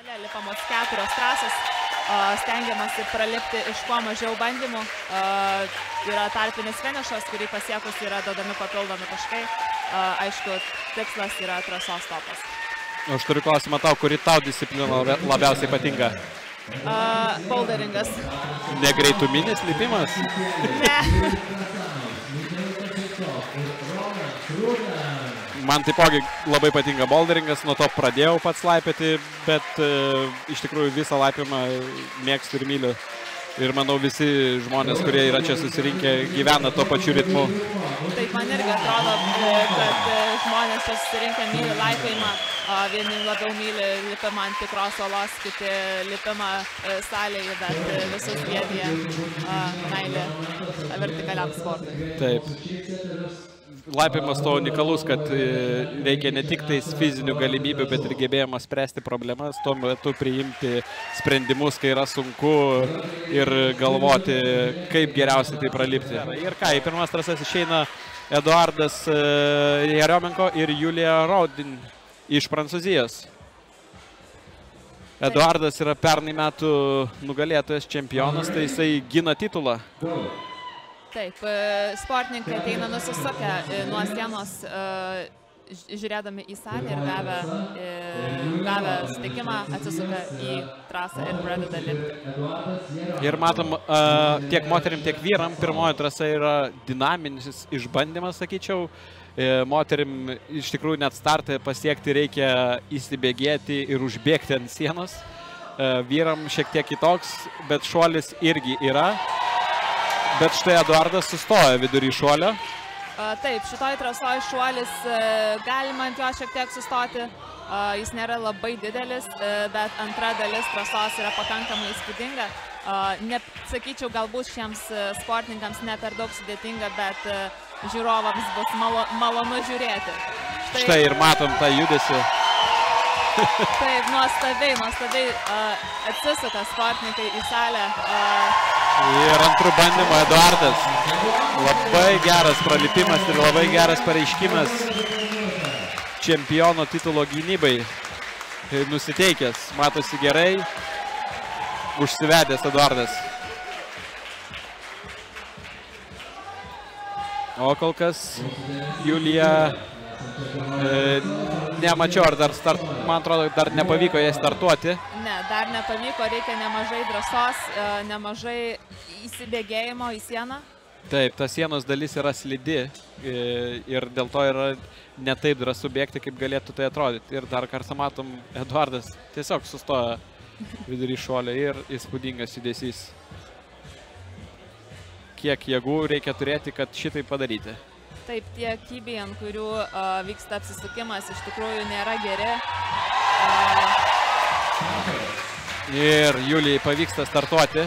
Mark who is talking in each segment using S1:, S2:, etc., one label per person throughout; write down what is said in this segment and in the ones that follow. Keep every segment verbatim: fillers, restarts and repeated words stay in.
S1: Lipamos keturios trasos, stengiamasi pralipti iš kuo mažiau bandymų. Yra tarpinis finišas, kurį pasiekus yra duodami papildomi taškai. Aišku, tikslas yra trasos topas.
S2: Aš turiu klausimą tau, kuri tau disciplina labiausiai patinka?
S1: Boulderingas.
S2: Negreituminis lipimas?
S1: Ne.
S2: Man taipogi labai patinka boulderingas, nuo to pradėjau pats laipioti, bet e, iš tikrųjų visą laipimą mėgstu ir myliu. Ir manau visi žmonės, kurie yra čia susirinkę, gyvena tuo pačiu ritmu.
S1: Taip, man irgi atrodo, kad žmonės čia susirinkę myli laipimą. Vieni labiau myli lipimą ant tikros olos, kiti lipimą salėje, bet visus vienyje meilė vertikaliam sportui.
S2: Taip. Laipimas to unikalus, kad reikia ne tik tais fizinių galimybių, bet ir gebėjimas spręsti problemas, tuo metu priimti sprendimus, kai yra sunku ir galvoti, kaip geriausiai tai pralipti. Ir ką, į pirmas trasas išeina Eduardas Jariomenko ir Julija Rodin iš Prancūzijos. Eduardas yra pernai metų nugalėtojas čempionas, tai jisai gina titulą.
S1: Taip, sportininkai ateina nusisukę nuo sienos, žiūrėdami į salę ir gavę, gavę sutikimą, atsisuka į trasą ir pradeda lipti.
S2: Ir matom, tiek moterim, tiek vyram, pirmoji trasa yra dinaminis išbandymas, sakyčiau. Moterim iš tikrųjų net startą pasiekti reikia įsibėgėti ir užbėgti ant sienos. Vyram šiek tiek kitoks, bet šuolis irgi yra. Bet štai Eduardas sustoja vidury šuolio.
S1: Taip, šitoj trasoj šuolis, galima ant jo šiek tiek sustoti. Jis nėra labai didelis, bet antra dalis trasos yra pakankamai įspūdinga. Sakyčiau, galbūt šiems sportininkams ne per daug sudėtinga, bet žiūrovams bus malonu žiūrėti.
S2: Štai ir matom tą judesį.
S1: Taip, nuostabiai, nuostabiai atsisuka sportininkai į salę.
S2: Ir antrų bandymų Eduardas. Labai geras pralipimas ir labai geras pareiškimas čempiono titulo gynybai. Nusiteikęs, matosi gerai. Užsivedęs Eduardas. O kol kas Julija e, nemačiau, ar dar start, man atrodo, dar nepavyko jai startuoti.
S1: Ne, dar nepavyko, reikia nemažai drąsos, nemažai įsibėgėjimo į sieną.
S2: Taip, ta sienos dalis yra slidi ir dėl to yra ne taip drąsu bėgti, kaip galėtų tai atrodyti. Ir dar kartą matom, Eduardas tiesiog sustoja vidury šuolio ir įspūdingas judesys. Kiek jėgų reikia turėti, kad šitai padaryti.
S1: Taip, tie kybiai, ant kurių uh, vyksta apsisukimas, iš tikrųjų nėra geri. Uh...
S2: Ir Julijai pavyksta startuoti.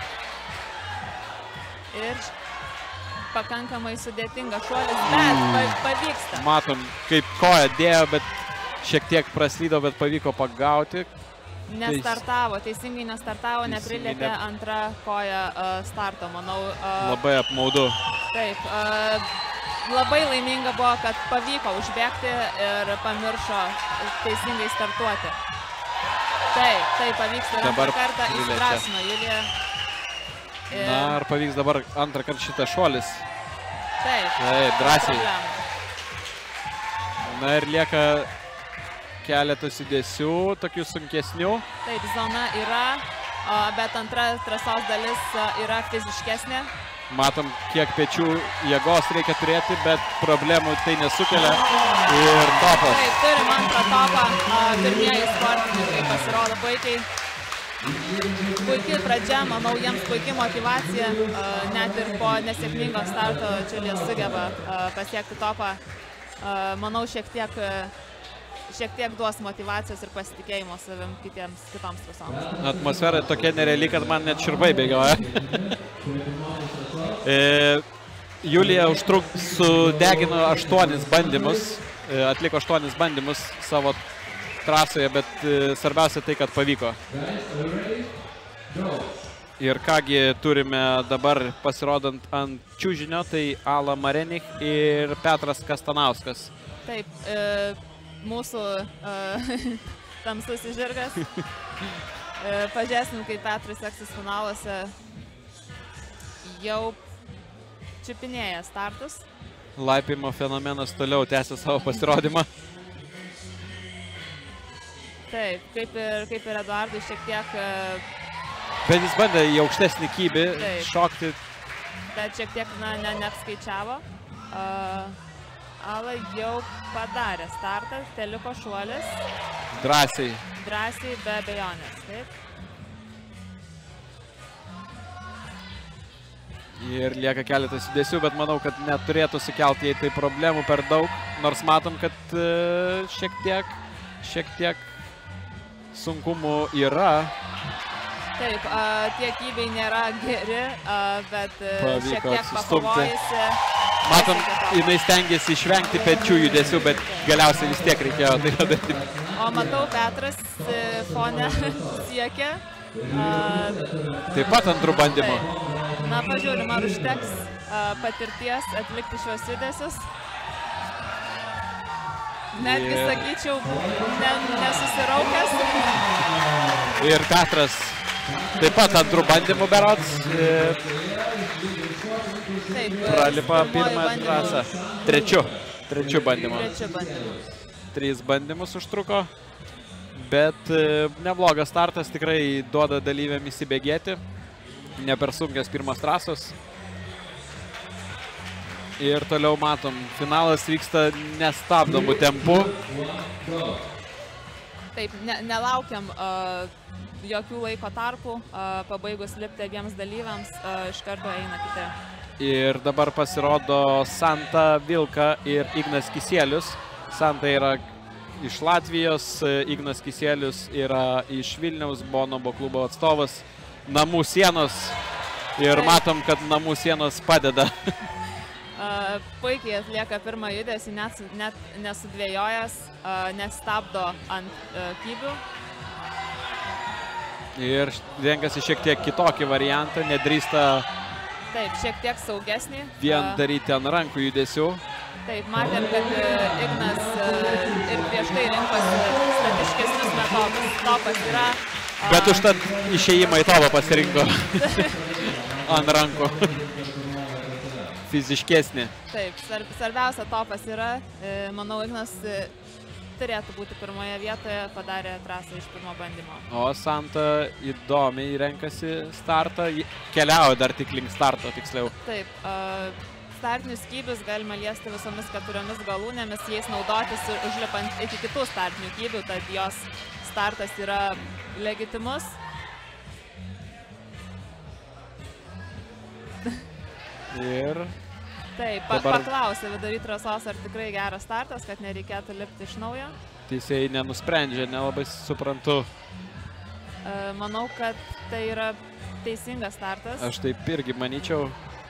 S1: Ir pakankamai sudėtinga šuolis, bet pavyksta.
S2: Matom, kaip koja dėjo, bet šiek tiek praslydo, bet pavyko pagauti.
S1: Nestartavo, teisingai nestartavo, neprilėtė antrą koją uh, starto, manau. Uh,
S2: labai apmaudu.
S1: Taip, uh, labai laiminga buvo, kad pavyko užbėgti ir pamiršo teisingai startuoti. Taip, taip, pavyks ir antrą kartą įsidrasino Julija.
S2: Ir... Na, ar pavyks dabar antrą kartą šitas šuolis?
S1: Taip,
S2: taip, drąsiai. Na ir lieka keletas judesių, tokių sunkesnių.
S1: Taip, zona yra, bet antra trasos dalis yra fiziškesnė.
S2: Matom, kiek pečių jėgos reikia turėti, bet problemų tai nesukelia. Ir topas.
S1: Taip, turim antrą topą. Pirmieji sportininkai pasirodo puikiai. Puikiai pradžia, manau, jiems puikiai motyvacija. Net ir po nesėkmingo starto Julija sugeba pasiekti topą. Manau, šiek tiek... šiek tiek duos motyvacijos ir pasitikėjimo savim kitiems, kitoms trasoms.
S2: Atmosfera tokia nereali, kad man net širbai bėgioja. e, Julija užtruk sudegino aštuonis bandymus, e, atliko aštuonis bandymus savo trasoje, bet e, svarbiausia tai, kad pavyko. Ir kągi turime dabar pasirodant ant čiužinio, tai Ala Marenich ir Petras Kastanauskas.
S1: Taip, e, mūsų uh, tamsus žirgas. Pažiūrėsim, kaip Petrui seksis finaluose. Jau čiupinėja startus.
S2: Laipimo fenomenas toliau tęsia savo pasirodymą.
S1: Taip, kaip ir, kaip ir Eduardui šiek tiek...
S2: Bet jis bandė į aukštesnį kybį šokti.
S1: Bet šiek tiek na, ne, neapskaičiavo. Uh, Ala jau padarė startą, teliko šuolis.
S2: Drąsiai.
S1: Drąsiai, be abejonės, taip.
S2: Ir lieka keletas judesių, bet manau, kad neturėtų sukelti jai tai problemų per daug. Nors matom, kad uh, šiek tiek, šiek tiek sunkumų yra.
S1: Taip, uh, tie kybiai nėra geri, uh, bet uh,
S2: Pavyko
S1: šiek tiek
S2: atsistumti.
S1: pakovojusi.
S2: Matom, jinai stengiasi išvengti pečių judesių, bet galiausiai vis tiek reikėjo tai padaryti.
S1: O matau, Petras fone siekia. Uh,
S2: Taip pat antrų bandymų.
S1: Taip. Na, pažiūrim, ar užteks uh, patirties atlikti šios judesius. Netgi,
S2: Ir...
S1: sakyčiau, ne, nesusiraukęs.
S2: Ir Petras taip pat antrų bandymų berods.
S1: Taip,
S2: pralipa pirmą trasą. Trečiu. Trečiu bandymu.
S1: Trečiu bandymu.
S2: Trys bandymus užtruko. Bet neblogas startas, tikrai duoda dalyviam įsibėgėti. Ne per sunkios pirmas trasos. Ir toliau matom, finalas vyksta nestabdomų tempu.
S1: Taip, ne, nelaukiam uh, jokių laiko tarpų, uh, pabaigus lipti abiems dalyviams, uh, iš karto eina kiti.
S2: Ir dabar pasirodo Santa Vilka ir Ignas Kisielius. Santa yra iš Latvijos, Ignas Kisielius yra iš Vilniaus, Bonobo klubo atstovas. Namų sienos. Ir matom, kad namų sienos padeda.
S1: Uh, puikiai atlieka pirmą judesį, net, net nesudvėjojęs, uh, nestabdo ant uh, kybių.
S2: Ir renkasi šiek tiek kitokį variantą, nedrįsta
S1: Taip, šiek tiek saugesnį.
S2: Vien
S1: Uh,
S2: daryti ant rankų judesių.
S1: Taip, matėm, kad uh, Ignas uh, ir prieš tai rinkosi statiškesnius metodus. Topas yra... Uh,
S2: Bet užtat išėjimą į topą pasirinko ant rankų. Fiziškesnį.
S1: Taip, svarbiausia topas yra, manau, Ignas turėtų būti pirmoje vietoje, padarė trasą iš pirmo bandymo.
S2: O Santa įdomiai renkasi startą, keliauja dar tik link starto, tiksliau.
S1: Taip, startinius kybius galima liesti visomis keturiomis galūnėmis, jais naudotis užlipant iki kitų startinių kybių, tad jos startas yra legitimus.
S2: Ir
S1: Taip, pa dabar... paklausė vidury trasos, ar tikrai geras startas, kad nereikėtų lipti iš naujo.
S2: Teisėjai nenusprendžia, nelabai suprantu.
S1: E, manau, kad tai yra teisingas startas.
S2: Aš taip irgi manyčiau.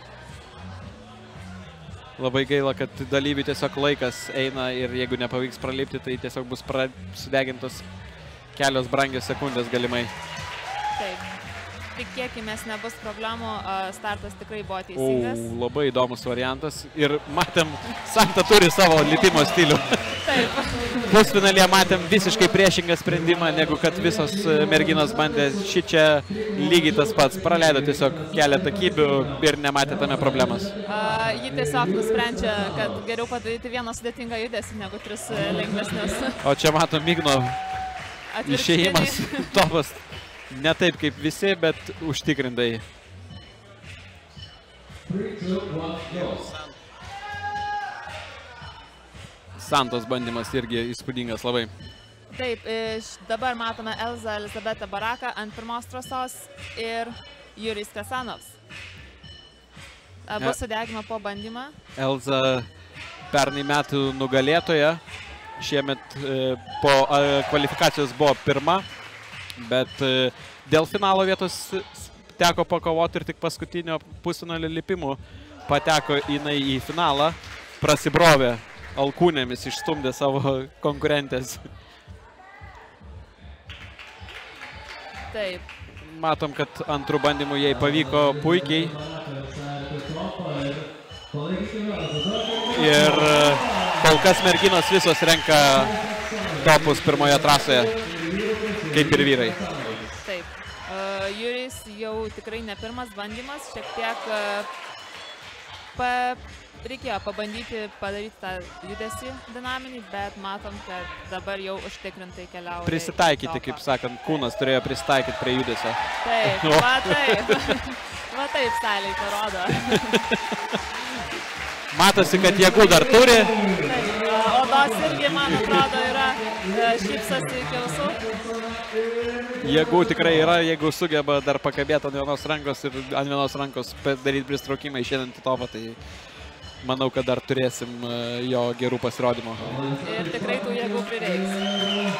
S2: Labai gaila, kad dalyvių tiesiog laikas eina ir jeigu nepavyks pralipti, tai tiesiog bus pra... sudegintos kelios brangios sekundės galimai.
S1: Taip. Tikėkimės, nebus problemų, startas tikrai buvo teisingas.
S2: O, labai įdomus variantas ir matėm, Santa turi savo lipimo stilių.
S1: Taip.
S2: Pusfinalyje matėm visiškai priešingą sprendimą, negu kad visos merginos bandė. Ši čia lygiai tas pats, praleido tiesiog keletą kybių ir nematė tame problemos.
S1: A, ji tiesiog nusprendžia, kad geriau padaryti vieną sudėtingą judesį, negu tris lengvesnius.
S2: O čia matom Igno išėjimas, topas. Ne taip kaip visi, bet užtikrintai. Santos bandymas irgi įspūdingas labai.
S1: Taip, dabar matome Elzą Elizabetą Baraką ant pirmos trasos ir Jurijus Kasanovs. Abu sudegino po bandymą.
S2: Elza pernai metų nugalėtoja. Šiemet po kvalifikacijos buvo pirma. Bet dėl finalo vietos teko pakovoti ir tik paskutinio pusfinalio lipimų pateko jinai į finalą, prasibrovė alkūnėmis, išstumdė savo konkurentės.
S1: Taip.
S2: Matom, kad antrų bandymų jai pavyko puikiai. Ir kol kas merginos visos renka topus pirmoje trasoje. kaip ir vyrai.
S1: Taip. Jurijus jau tikrai ne pirmas bandymas, šiek tiek pa, reikėjo pabandyti padaryti tą judesį dinaminį, bet matom, kad dabar jau užtikrintai keliauja.
S2: Prisitaikyti, kaip sakant, kūnas turėjo prisitaikyti prie judesio.
S1: Taip, va taip. Va taip staliai parodo.
S2: Matosi, kad jėgų dar turi.
S1: Taip, Odos irgi, man atrodo, yra šypsosi iki ausų.
S2: Jėgų tikrai yra, jeigu sugeba dar pakabėti ant vienos rankos ir ant vienos rankos daryti pristraukimą išeinant į topą, tai manau, kad dar turėsim jo gerų pasirodymų.
S1: Ir tikrai tų jėgų prireiks.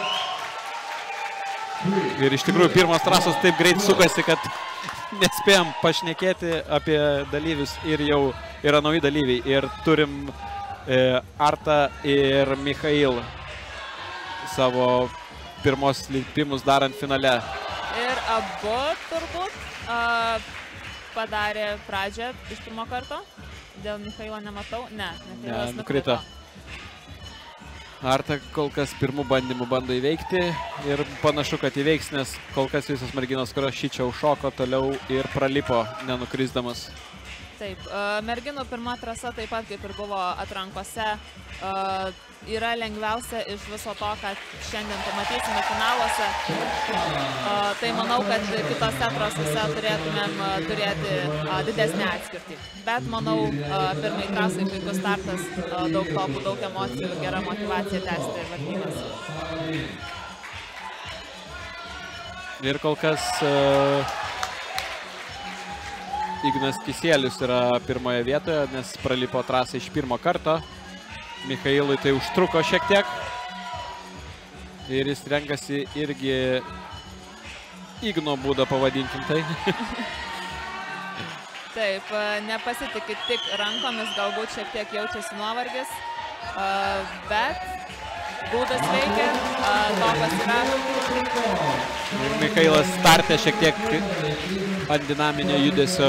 S2: Ir iš tikrųjų pirmos trasos taip greit sukasi, kad nespėjom pašnekėti apie dalyvius ir jau yra nauji dalyviai. Ir turim e, Artą ir Michail savo pirmos lipimus darant finale. Ir
S1: abu turbūt a, padarė pradžią iš pirmo karto. Dėl Michailo nematau. Ne, Michailas
S2: ne, nukrito. Arta kol kas pirmų bandymų bando įveikti ir panašu, kad įveiks, nes kol kas visos merginos, kurios šičia užšoko toliau ir pralipo, nenukrisdamas.
S1: Taip, merginų pirma trasa taip pat kaip ir buvo atrankose yra lengviausia iš viso to, kad šiandien pamatysime finaluose. Tai manau, kad kitose trasose turėtumėm turėti didesnį atskirtį. Bet manau, pirmai trasai puikus startas, daug topų, daug emocijų, gera motyvacija tęsti varžybas.
S2: Ir kol kas Ignas Kisielius yra pirmoje vietoje, nes pralipo trasą iš pirmo karto. Michailui tai užtruko šiek tiek. Ir jis renkasi irgi Igno būdą, pavadinkim tai.
S1: Taip, nepasitikit tik rankomis, galbūt šiek tiek jaučiasi nuovargis, bet būdas veikia, topas yra.
S2: Ir Michailas startė šiek tiek ant dinaminio judesio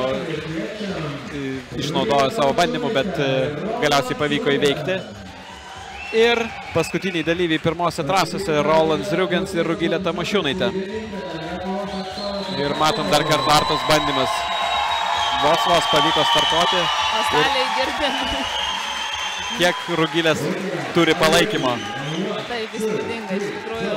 S2: išnaudojo savo bandymų, bet galiausiai pavyko įveikti. Ir paskutiniai dalyviai pirmose trasose Roland Zriugens ir Rugilė Tamašiūnaitė. Ir matom dar kartą Artos bandymas. Vos vos pavyko startuoti.
S1: O staliai girdim.
S2: Kiek Rugilės turi palaikymo.
S1: Taip, įspūdinga, iš tikrųjų.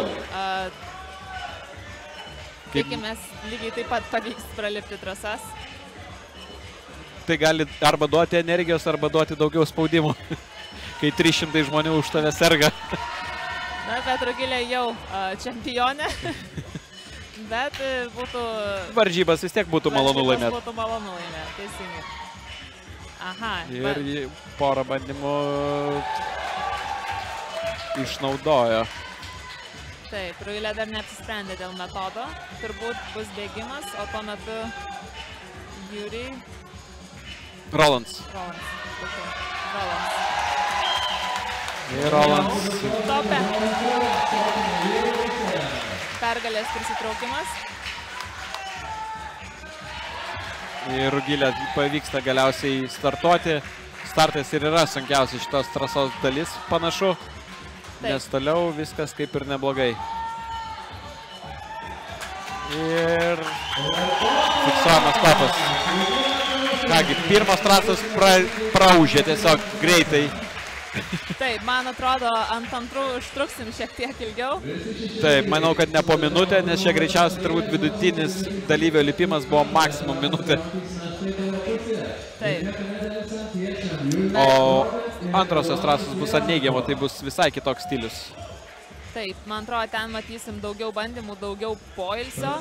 S1: Tikimės, lygiai taip pat pavyks pralipti trasas.
S2: Tai gali arba duoti energijos, arba duoti daugiau spaudimų, kai trys šimtai žmonių už tave serga.
S1: Na, bet Rugilė jau čempionė, bet būtų...
S2: Varžybas vis tiek būtų malonu laimėti.
S1: Varžybas būtų malonu laimėti, teisingai. Aha.
S2: Ir porą bandymų išnaudojo.
S1: Taip, Rugilė dar neapsisprendė dėl metodo. Turbūt bus bėgimas, o tuo metu Jurijai...
S2: Rolands.
S1: Rolands. Rolands.
S2: Ir Rolands.
S1: Topė. Pergalės prisitraukimas.
S2: Ir Rugilė pavyksta galiausiai startuoti. Startas ir yra sunkiausia šitos trasos dalis, panašu. Nes toliau viskas kaip ir neblogai. Ir fiksuojamas topas. Kągi, pirmas trasas pra, praužė tiesiog greitai.
S1: Taip, man atrodo, ant antrų užtruksim šiek tiek ilgiau.
S2: Taip, manau, kad ne po minutę, nes čia greičiausiai turbūt vidutinis dalyvio lipimas buvo maksimum minutė.
S1: Taip.
S2: O antrosios trasos bus ant neigiamo, tai bus visai kitoks stilius.
S1: Taip, man atrodo, ten matysim daugiau bandymų, daugiau poilsio.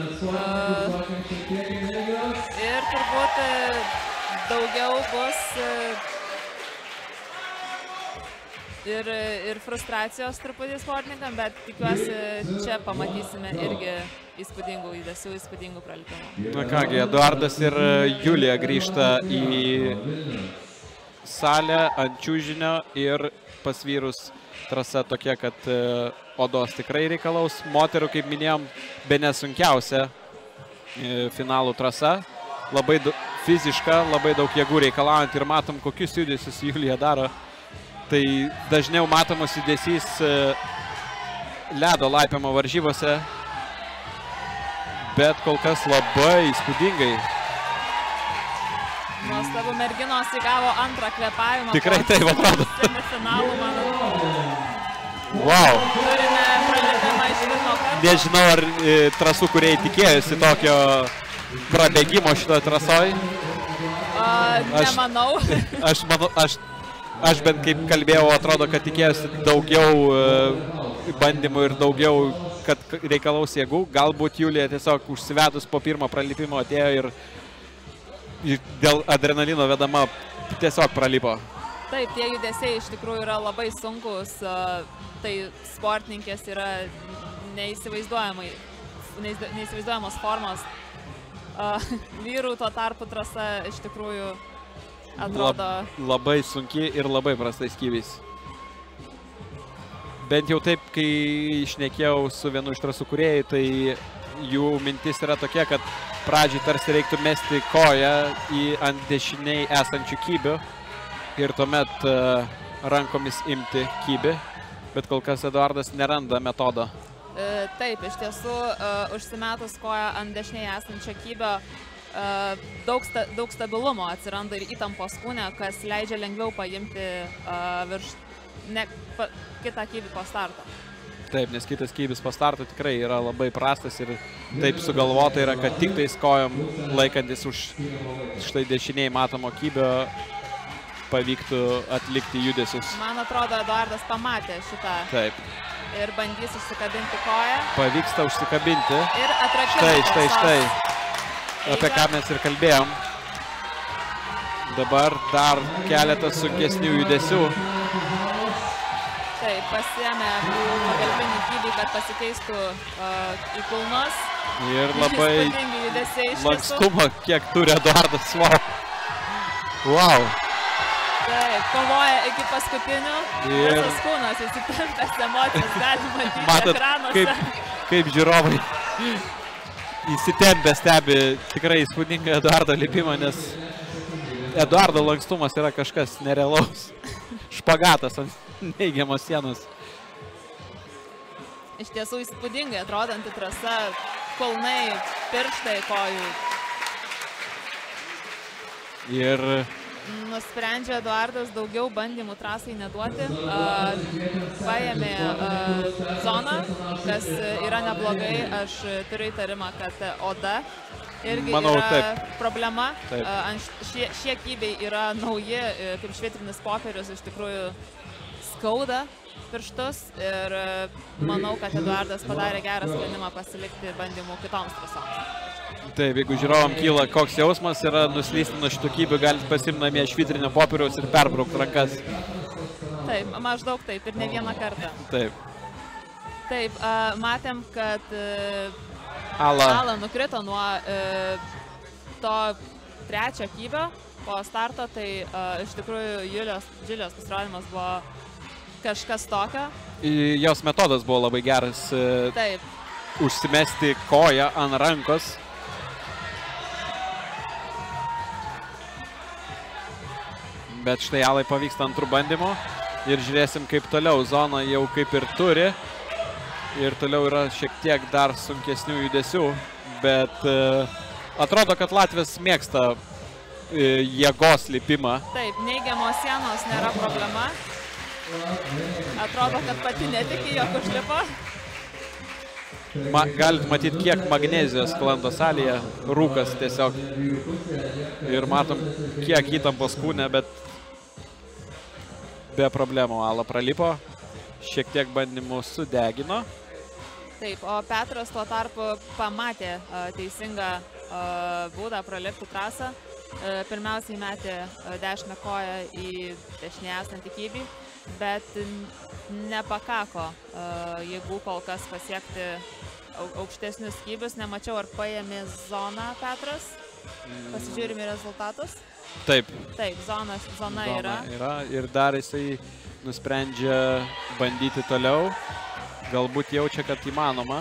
S1: Ir turbūt daugiau bus ir, ir frustracijos truputį sportininkam, bet tikiuosi, čia pamatysime irgi įspūdingų judesių, įspūdingų pralipimų.
S2: Na kągi, Eduardas ir Julija grįžta į salę ant čiužinio ir pas vyrus trasa tokia, kad odos tikrai reikalaus. Moterų, kaip minėjom, bene sunkiausia finalų trasa. Labai fiziška, labai daug jėgų reikalaujant ir matom, kokius judesius Julija daro. Tai dažniau matomas judesys ledo laipiojimo varžybose, bet kol kas labai įspūdingai.
S1: Nuostabu, merginos įgavo antrą kvėpavimą.
S2: Tikrai taip atrodo.
S1: Semifinalų, man atrodo.
S2: Wow.
S1: Turime pralipimą iš pirmo karto.
S2: Nežinau, ar e, trasų, kurie tikėjosi tokio prabėgimo šitoje trasoje.
S1: Nemanau.
S2: Aš, manau, aš, aš bent kaip kalbėjau, atrodo, kad tikėjosi daugiau e, bandymų ir daugiau, kad reikalaus jėgų. Galbūt Julija tiesiog užsivedus po pirmo pralipimo atėjo ir, ir dėl adrenalino vedama tiesiog pralipo.
S1: Taip, tie judesiai iš tikrųjų yra labai sunkus, tai sportininkės yra neįsivaizduojamai, neįsivaizduojamos formos. Vyrų tuo tarpu trasa iš tikrųjų atrodo...
S2: Lab, labai sunki ir labai prastais kyviais. Bent jau taip, kai šnekėjau su vienu iš trasų kūrėjų, tai jų mintis yra tokia, kad pradžiai tarsi reiktų mesti koją į ant dešiniai esančių kybių ir tuomet uh, rankomis imti kybį, bet kol kas Eduardas neranda metodo.
S1: E, taip, iš tiesų, uh, užsimetus koją ant dešiniai esančio kybio, uh, daug, sta, daug stabilumo atsiranda ir įtampos kūne, kas leidžia lengviau paimti uh, virš ne, pa, kitą kybį po starto.
S2: Taip, nes kitas kybis po starto tikrai yra labai prastas ir taip sugalvota yra, kad tik tais kojom laikantis už štai dešiniai matomo kybio pavyktų atlikti judesius.
S1: Man atrodo, Eduardas pamatė šitą.
S2: Taip.
S1: Ir bandys užsikabinti koją.
S2: Pavyksta užsikabinti.
S1: Ir atrakina.
S2: Štai, štai, štai. Apie ką mes ir kalbėjom. Dabar dar keletas sunkesnių judesių.
S1: Taip, pasiėmė pagalbinį kybį, kad pasikeistų uh, į kulnus.
S2: Ir labai lankstumą, kiek turi Eduardas. Wow. Wow.
S1: Taip, kovoja iki paskutinių.
S2: Ir...
S1: Visas kūnas įsitempęs, emocijas galima matyti
S2: Matot,
S1: ekranuose.
S2: Kaip, kaip žiūrovai įsitempę stebi tikrai įspūdingą Eduardo lipimą, nes Eduardo lankstumas yra kažkas nerealaus. Špagatas ant neigiamos sienos.
S1: Iš tiesų įspūdingai atrodanti trasa, kulnai, pirštai kojų.
S2: Ir
S1: nusprendžia Eduardas daugiau bandymų trasai neduoti. Paėmė zoną, kas yra neblogai. Aš turiu įtarimą, kad oda irgi
S2: Manau,
S1: yra
S2: taip.
S1: problema.
S2: Taip.
S1: Šie, šie kybiai yra nauji, kaip švitrinis popierius, iš tikrųjų skauda pirštus ir manau, kad Eduardas padarė gerą sprendimą pasilikti bandymų kitoms trasoms.
S2: Taip, jeigu žiūrovam kyla koks jausmas yra nuslysti nuo šitų kybių, galite pasimti namie švitrinio popieriaus ir perbraukti rankas.
S1: Taip, maždaug taip ir ne vieną kartą.
S2: Taip.
S1: Taip, matėm, kad
S2: Ala,
S1: Ala nukrito nuo to trečio kybio po starto, tai iš tikrųjų Julijos, Julijos pasirodymas buvo kažkas tokio.
S2: Jos metodas buvo labai geras.
S1: Taip.
S2: Užsimesti koją ant rankos. Bet štai Alai pavyksta antrų bandymų. Ir žiūrėsim, kaip toliau. Zona jau kaip ir turi. Ir toliau yra šiek tiek dar sunkesnių judesių. Bet uh, atrodo, kad Latvijas mėgsta uh, jėgos lipimą.
S1: Taip, neigiamos sienos nėra problema. Atrodo, kad pati netiki, jog užlipo.
S2: Ma, galit matyti, kiek magnezijos sklando salėje, rūkas tiesiog. Ir matom, kiek įtampos kūne, bet be problemų Ala pralipo. Šiek tiek bandymų sudegino.
S1: Taip, o Petras tuo tarpu pamatė a, teisingą a, būdą pralipti trasą. A, pirmiausiai metė a, dešinę koją į dešinę esantį kybį, bet nepakako a, jėgų kol kas pasiekti aukštesnius kybius. Nemačiau, ar paėmė zoną Petras. Pasižiūrime rezultatus.
S2: Taip.
S1: Taip, zona, zona, zona yra.
S2: yra. Ir dar jisai nusprendžia bandyti toliau. Galbūt jaučia, kad įmanoma.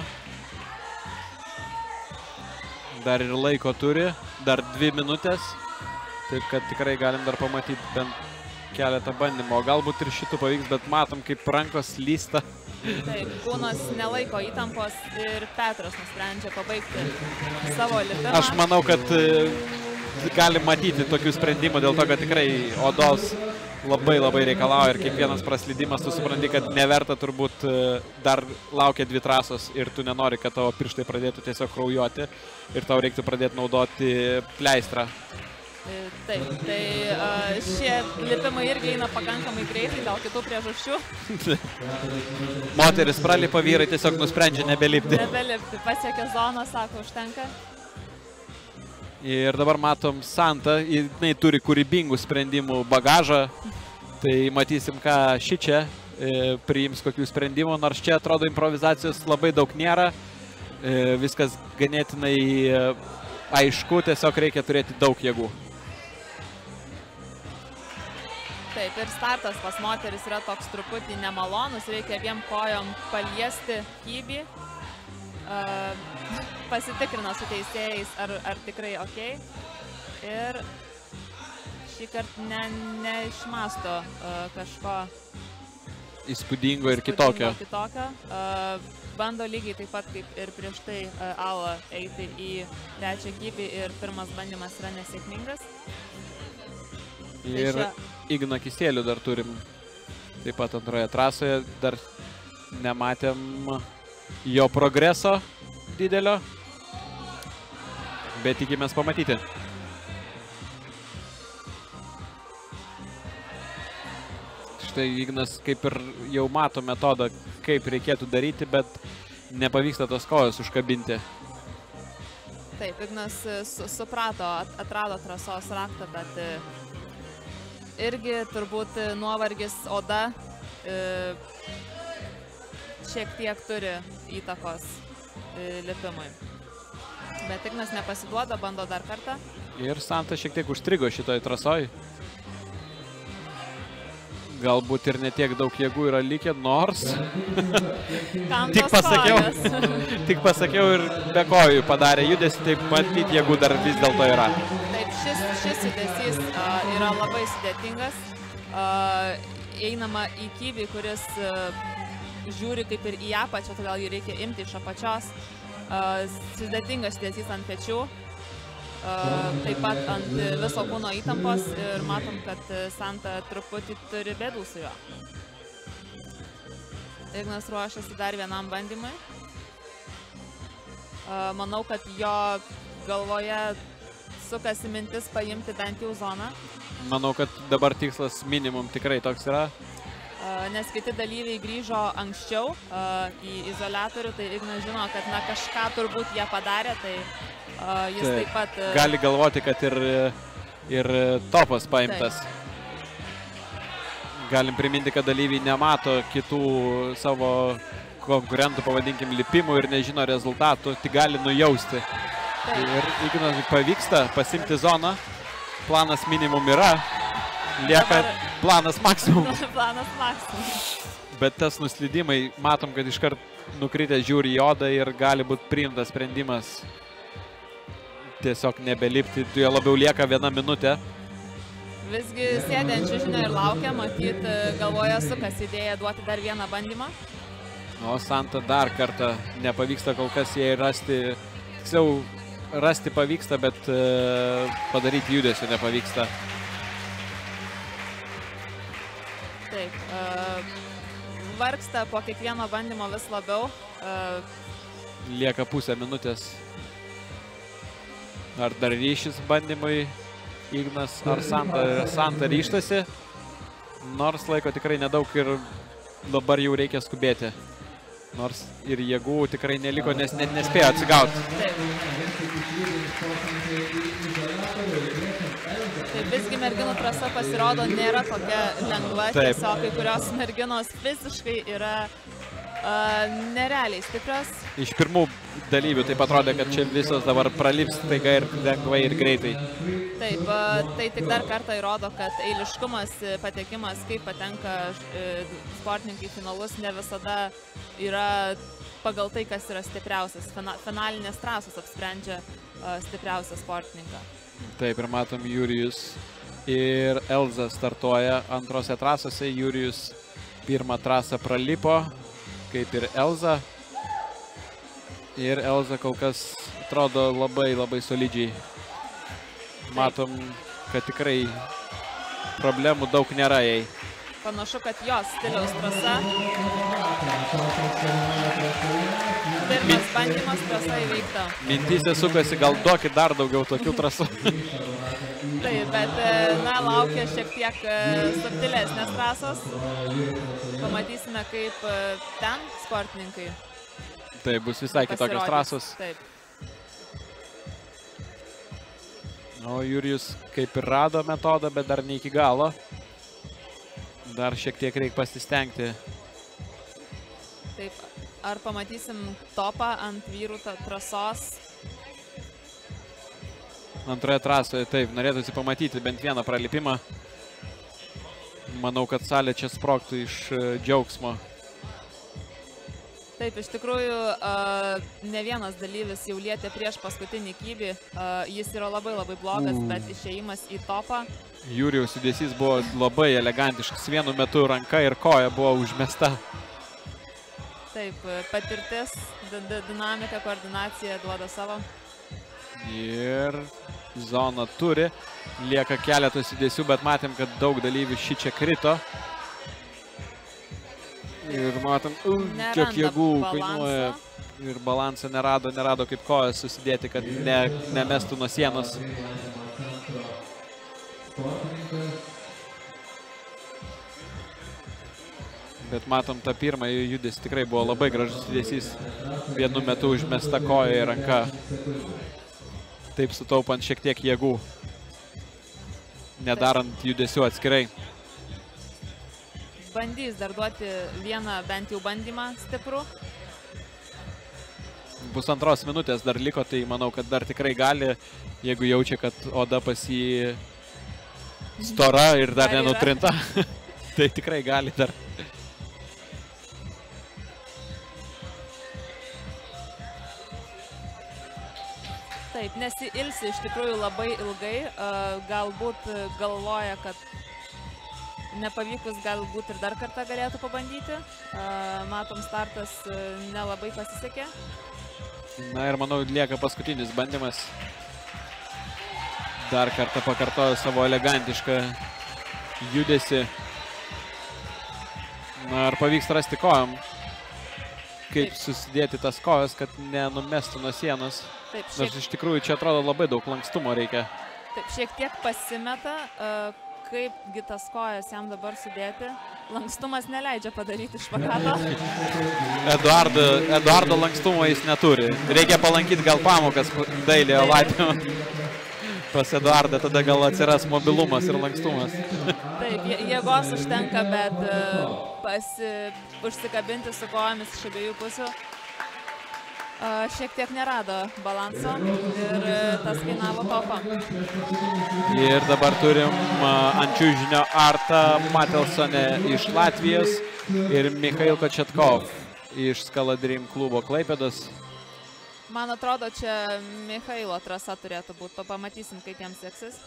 S2: Dar ir laiko turi. Dar dvi minutės. Taip, kad tikrai galim dar pamatyti bent keletą bandymų. O galbūt ir šitų pavyks, bet matom, kaip rankos lysta.
S1: Taip, kūnas nelaiko įtampos ir Petras nusprendžia pabaigti savo lipimą.
S2: Aš manau, kad galim matyti tokių sprendimų dėl to, kad tikrai odos labai labai reikalauja ir kiekvienas praslydimas, tu supranti, kad neverta turbūt dar laukia dvi trasos ir tu nenori, kad tavo pirštai pradėtų tiesiog kraujuoti ir tau reiktų pradėti naudoti pleistrą.
S1: Taip, tai šie lipimai irgi eina pakankamai greitai, dėl kitų priežasčių.
S2: Moteris pralipa, vyrai tiesiog nusprendžia nebelipti.
S1: Nebelipti, pasiekė zoną, sako, užtenka.
S2: Ir dabar matom Santą, jinai turi kūrybingų sprendimų bagažą, tai matysim, ką ši čia priims kokių sprendimų, nors čia atrodo improvizacijos labai daug nėra, viskas ganėtinai aišku, tiesiog reikia turėti daug jėgų.
S1: Taip, ir startas pas moteris yra toks truputį nemalonus, reikia abiem kojom paliesti kybį. Uh, pasitikrina su teisėjais, ar, ar tikrai ok. Ir šį kartą ne, neišmasto uh, kažko
S2: įspūdingo ir kitokio.
S1: kitokio. Uh, bando lygiai taip pat kaip ir prieš tai uh, Ala eiti į trečią kybį ir pirmas bandymas yra nesėkmingas.
S2: Ir
S1: tai
S2: Igną Kisielių dar turim taip pat antroje trasoje, dar nematėm jo progreso didelio, bet tikimės pamatyti. Štai Ignas kaip ir jau mato metodą, kaip reikėtų daryti, bet nepavyksta tos kojos užkabinti.
S1: Taip, Ignas su, suprato, atrado trasos raktą, bet irgi turbūt nuovargis oda e, šiek tiek turi įtakos lipimui. Bet Ignas nepasiduoda, bando dar kartą.
S2: Ir Santa šiek tiek užstrigo šitoj trasoj. Galbūt ir netiek daug jėgų yra likę, nors... tik, pasakiau, tik pasakiau ir be kojų padarė judesį, taip matyti jėgų dar vis dėlto yra.
S1: Taip, šis, šis judesys uh, yra labai sudėtingas. Uh, einama į kybį, kuris... Uh, žiūri kaip ir į apačią, todėl jį reikia imti iš apačios. Uh, sudėtingas judesys ant pečių, uh, taip pat ant viso kūno įtampos ir matom, kad Santa truputį turi bėdų su juo. Ignas ruošiasi dar vienam bandymui. Uh, manau, kad jo galvoje sukasi mintis paimti bent jau zoną.
S2: Manau, kad dabar tikslas minimum tikrai toks yra.
S1: Nes kiti dalyviai grįžo anksčiau uh, į izoliatorių, tai Ignas žino, kad na, kažką turbūt jie padarė, tai uh, jis taip, taip pat... Uh,
S2: gali galvoti, kad ir, ir topas paimtas.
S1: Taip.
S2: Galim priminti, kad dalyviai nemato kitų savo konkurentų, pavadinkim, lipimų ir nežino rezultatų, tik gali nujausti. Taip. Ir Ignasui pavyksta pasimti zoną, planas minimum yra. Lieka Dabar... planas maksimum.
S1: planas maksimum.
S2: Bet tas nuslydimai, matom, kad iškart nukritę žiūri į odą ir gali būti priimtas sprendimas tiesiog nebelipti. Tu jo labiau lieka viena minutė.
S1: Visgi sėdė ant čiužinio ir laukia, matyt, galvoje sukas idėja duoti dar vieną bandymą.
S2: O Santa dar kartą nepavyksta kol kas jai rasti, tiksliau rasti pavyksta, bet padaryti judesio nepavyksta.
S1: Taip, uh, vargsta po kiekvieno bandymo vis labiau. Uh,
S2: Lieka pusę minutės. Ar dar ryšis bandymui Ignas ar Santa? Santa ryštasi, nors laiko tikrai nedaug ir dabar jau reikia skubėti. Nors ir jėgų tikrai neliko, nes net nespėjo atsigauti.
S1: Taip. Taip, visgi merginų trasa pasirodo nėra tokia lengva,
S2: Taip.
S1: tiesiog kai kurios merginos fiziškai yra uh, nerealiai stiprios.
S2: Iš pirmų dalyvių taip atrodė, kad čia visos dabar pralips taiga ir lengvai ir greitai.
S1: Taip, uh, tai tik dar kartą įrodo, kad eiliškumas, patekimas, kaip patenka uh, sportininkai į finalus, ne visada yra pagal tai, kas yra stipriausias. Fina, finalinės trasos apsprendžia uh, stipriausią sportininką.
S2: Taip, ir matom, Jurijus ir Elza startuoja antrose trasose. Jurijus pirmą trasą pralipo kaip ir Elza. Ir Elza kol kas atrodo labai labai solidžiai. Matom, kad tikrai problemų daug nėra jai.
S1: Panašu, kad jos stiliaus trasa. Pirmas bandymas, trasa įveikta.
S2: Mintysė sukasi, gal duokit dar daugiau tokių trasų.
S1: Taip, bet, na, laukia šiek tiek subtilesnės trasos. Pamatysime, kaip ten sportininkai.
S2: Tai bus visai kitokios trasos.
S1: Taip.
S2: O Jurijus kaip ir rado metodą, bet dar ne iki galo. Dar šiek tiek reikia pasistengti.
S1: Taip, ar pamatysim topą ant vyrų trasos?
S2: Antroje trasoje, taip, norėtųsi pamatyti bent vieną pralipimą. Manau, kad salė čia sprogtų iš džiaugsmo.
S1: Taip, iš tikrųjų, ne vienas dalyvis jau lietė prieš paskutinį kybį. Jis yra labai labai blogas, bet išėjimas į topą.
S2: Jurijaus judesys buvo labai elegantiškas. Vienu metu ranka ir koja buvo užmesta.
S1: Taip, patirtis, dinamika, koordinacija duoda savo.
S2: Ir zoną turi. Lieka keletas judesių, bet matėm, kad daug dalyvių šį čia krito. Ir matom, uh, kiek jėgų kainuoja. Ir balansą nerado, nerado kaip kojas susidėti, kad ne, nemestų nuo sienos. Bet matom, tą pirmąjį judesį tikrai buvo labai gražus judesys. Vienu metu užmesta koja ir ranka. Taip sutaupant šiek tiek jėgų. Nedarant judesių atskirai.
S1: Bandys dar duoti vieną bent jau bandymą stiprų.
S2: Pusantros minutės dar liko, tai manau, kad dar tikrai gali, jeigu jaučia, kad oda pas jį stora ir dar nenutrinta. Tai tikrai gali dar.
S1: Taip, nesiilsi iš tikrųjų labai ilgai. Galbūt galvoja, kad nepavykus galbūt ir dar kartą galėtų pabandyti. Matom, startas nelabai pasisekė.
S2: Na ir manau, lieka paskutinis bandymas. Dar kartą pakartojo savo elegantišką judesį. Na ir pavyks rasti kojom, kaip susidėti tas kojas, kad nenumestų nuo sienos.
S1: Taip,
S2: šiek... Nors iš tikrųjų čia atrodo labai daug lankstumo reikia.
S1: Taip, šiek tiek pasimeta. Kaipgi tas kojas jam dabar sudėti. Lankstumas neleidžia padaryti špagato.
S2: Eduardo, Eduardo lankstumo jis neturi. Reikia palankyti gal pamokas dailiojo laipimo pas Eduardą, tada gal atsiras mobilumas ir lankstumas.
S1: Taip, jėgos užtenka, bet pasi, užsikabinti su kojomis iš abiejų pusių. Šiek tiek nerado balanso ir tas kainavo topą.
S2: Ir dabar turim ant čiužinio Artą Matelsonę iš Latvijos ir Michail Kočetkov iš Skaladrim klubo Klaipėdos.
S1: Man atrodo, čia Michailo trasa turėtų būti. Pamatysim, kaip jiems seksis.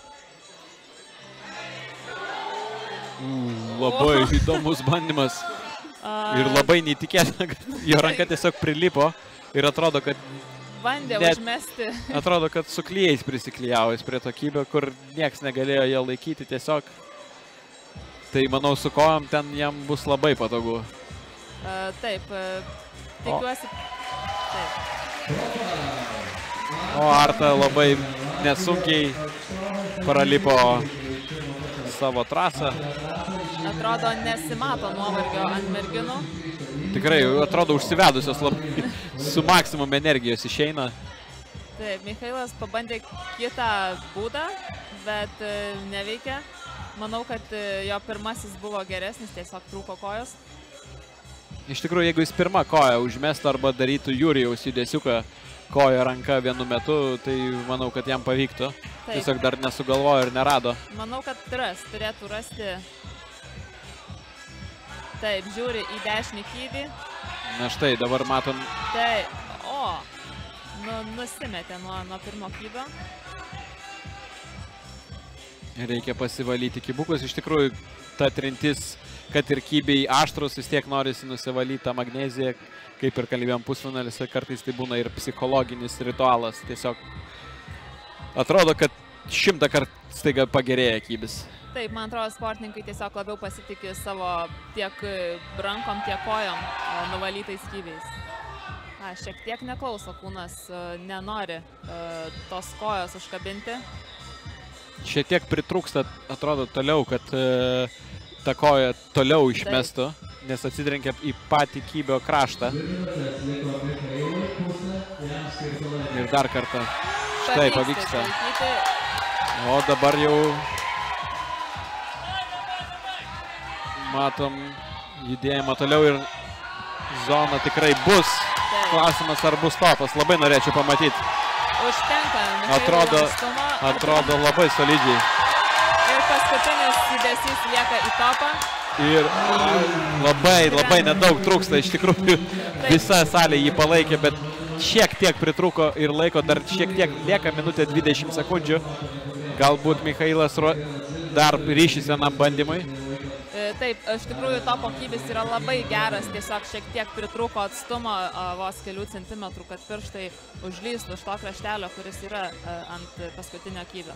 S2: Mm, labai oh. įdomus bandymas. Ir labai neįtikėtina, kad jo ranka tiesiog prilipo. Ir atrodo, kad
S1: bandė
S2: net,
S1: užmesti.
S2: Atrodo, kad su klijais prisiklijavęs prie to kybio, kur nieks negalėjo ją laikyti tiesiog. Tai manau, su kojom ten jam bus labai patogu.
S1: Uh, taip, uh, tikiuosi. Taip.
S2: O Arta labai nesunkiai pralipo savo trasą.
S1: Atrodo, nesimato nuovargio ant merginų.
S2: Tikrai, atrodo, užsivedusios labai su maksimum energijos išeina.
S1: Taip, Michailas pabandė kitą būdą, bet neveikia. Manau, kad jo pirmasis buvo geresnis, tiesiog trūko kojos.
S2: Iš tikrųjų, jeigu jis pirmą koją užmestų arba darytų Jurijaus judesiuką koja ranka vienu metu, tai manau, kad jam pavyktų. Taip. Tiesiog dar nesugalvojo ir nerado.
S1: Manau, kad ras, turėtų rasti. Taip, žiūri į dešinį kybį.
S2: Na štai, dabar matom.
S1: Taip, o, nu, nusimetė nuo, nuo pirmo kybio.
S2: Reikia pasivalyti kibukus. Iš tikrųjų, ta trintis kad ir kybiai aštrus, vis tiek norisi nusivalyti tą magneziją, kaip ir kalbėjom pusfinalise, kartais tai būna ir psichologinis ritualas. Tiesiog atrodo, kad šimtą kartų staiga pagerėja kybis.
S1: Taip, man atrodo, sportininkai tiesiog labiau pasitikė savo tiek rankom, tiek kojom nuvalytais kybiais. A, šiek tiek neklauso, kūnas nenori tos kojos užkabinti.
S2: Šiek tiek pritrūksta, atrodo, toliau, kad ta koja toliau išmestų, nes atsitrenkia į patį kybio kraštą. Ir dar kartą. Štai pavyksta. O dabar jau matom judėjimą toliau ir zona tikrai bus. Klausimas, ar bus topas. Labai norėčiau pamatyti.
S1: Užtenka.
S2: Atrodo, atrodo labai solidžiai.
S1: Ir paskutinis judesys lieka į topą.
S2: Ir labai, labai nedaug trūksta. Iš tikrųjų, visa salė jį palaikė, bet šiek tiek pritrūko ir laiko. Dar šiek tiek lieka minutė dvidešimt sekundžių. Galbūt Michailas dar ryšys vienam bandymui.
S1: Taip, iš tikrųjų topo kybis yra labai geras, tiesiog šiek tiek pritrūko atstumo vos kelių centimetrų, kad pirštai užlystų iš to kraštelio, kuris yra ant paskutinio kybio.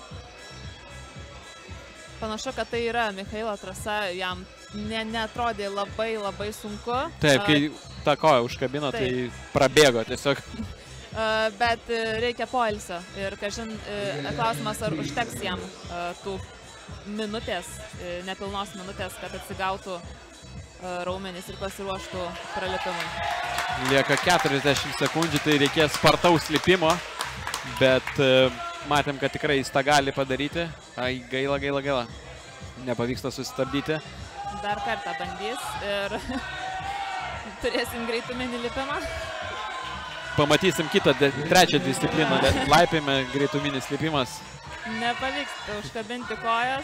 S1: Panašu, kad tai yra Michailo trasa, jam ne, neatrodė labai labai sunku.
S2: Taip, kai tą koją užkabino, tai prabėgo tiesiog.
S1: Bet reikia poilsio ir, kažin, klausimas, ar užteks jam tų minutės, nepilnos minutės, kad atsigautų raumenys ir pasiruoštų pralipimui.
S2: Lieka keturiasdešimt sekundžių, tai reikės spartaus lipimo, bet matėm, kad tikrai jis tą gali padaryti. Ai, gaila, gaila, gaila. Nepavyksta sustabdyti.
S1: Dar kartą bandys ir turėsim greituminį lipimą.
S2: Pamatysim kitą, trečią discipliną. Laipime, greituminis lipimas.
S1: Nepavyksta užkabinti kojas.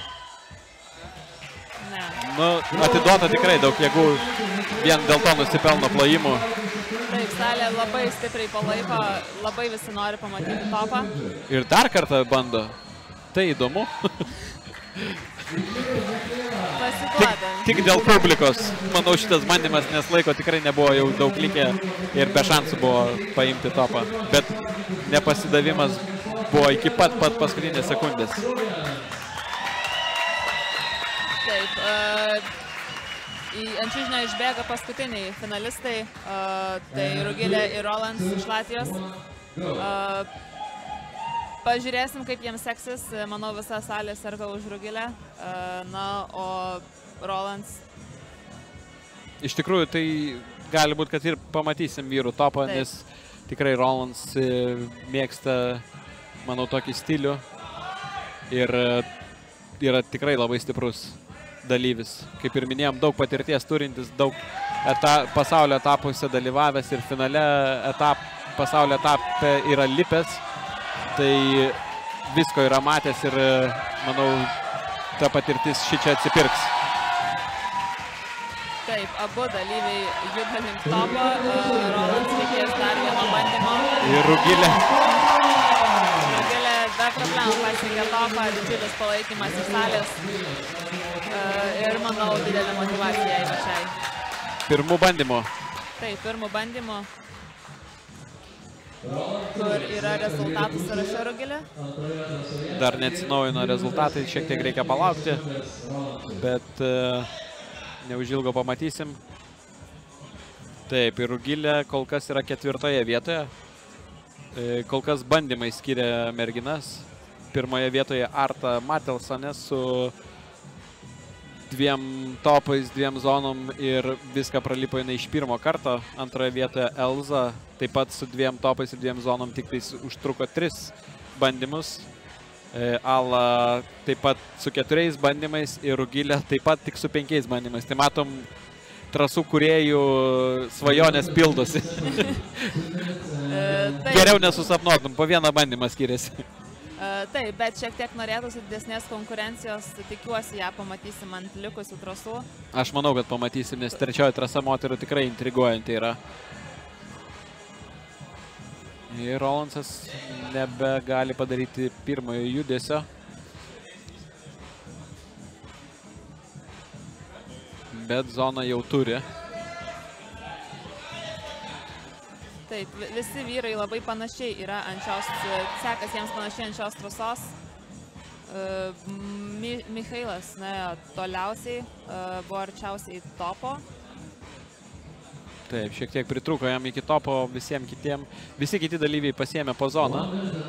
S1: Ne.
S2: Nu, atiduota tikrai daug jėgų, vien dėl to nusipelno plojimų.
S1: Taip, salė labai stipriai palaiko, labai visi nori pamatyti topą.
S2: Ir dar kartą bando. Tai įdomu. Tik, tik dėl publikos. Manau, šitas bandymas, nes laiko tikrai nebuvo jau daug likę ir be šansų buvo paimti topą. Bet nepasidavimas buvo iki pat pat paskutinės sekundės.
S1: Taip, ant čiužinio išbėga paskutiniai finalistai, tai Rugilė ir Rolands iš Latvijos. Pažiūrėsim, kaip jiems seksis. Manau, visa salė serga už Rugilę. Na, o Rolands...
S2: Iš tikrųjų, tai gali būti, kad ir pamatysim vyrų topą, nes tikrai Rolands mėgsta, manau, tokį stilių ir yra tikrai labai stiprus dalyvis. Kaip ir minėjom, daug patirties turintis, daug eta, pasaulio etapuose dalyvavęs ir finale etap, pasaulio etape yra lipęs. Tai visko yra matęs ir, manau, ta patirtis šičia atsipirks.
S1: Taip, abu dalyviai juda link topo. Rolands reikės dar vieno bandymo.
S2: Ir Rugilė.
S1: Rugilė be problemų pasiekė topą, didžiulis palaikymas iš salės. Ir, manau, didelė motyvacija jai pačiai.
S2: Pirmų bandymų.
S1: Taip, pirmų bandymų. Kur yra rezultatų sąraše Rugilė?
S2: Dar neatsinaujino rezultatai, šiek tiek reikia palaukti, bet neužilgo pamatysim. Taip, ir Rugilė kol kas yra ketvirtoje vietoje. Kol kas bandymai skiria merginas. Pirmoje vietoje Arta Matelsonė su dviem topais, dviem zonom ir viską pralipo jinai iš pirmo karto. Antroje vietoje Elza, taip pat su dviem topais ir dviem zonom, tik tais užtruko tris bandymus. Ala taip pat su keturiais bandymais ir Rugilė taip pat tik su penkiais bandymais. Tai matom, trasų kūrėjų svajonės pildosi. Geriau nesusapnuotum, po vieną bandymą skiriasi.
S1: Taip, bet šiek tiek norėtųsi didesnės konkurencijos, tikiuosi ją pamatysim ant likusių trasų.
S2: Aš manau, kad pamatysim, nes trečioji trasa moterų tikrai intriguojanti yra. Ir Rolandsas nebegali padaryti pirmojo judesio. bet zoną jau turi.
S1: Taip, visi vyrai labai panašiai yra ant šios, sekas jiems panašiai ant šios trasos. Michailas nuėjo toliausiai, buvo arčiausiai topo.
S2: Taip, šiek tiek pritrūko jam iki topo, visiems kitiem, visi kiti dalyviai pasiėmė po zoną.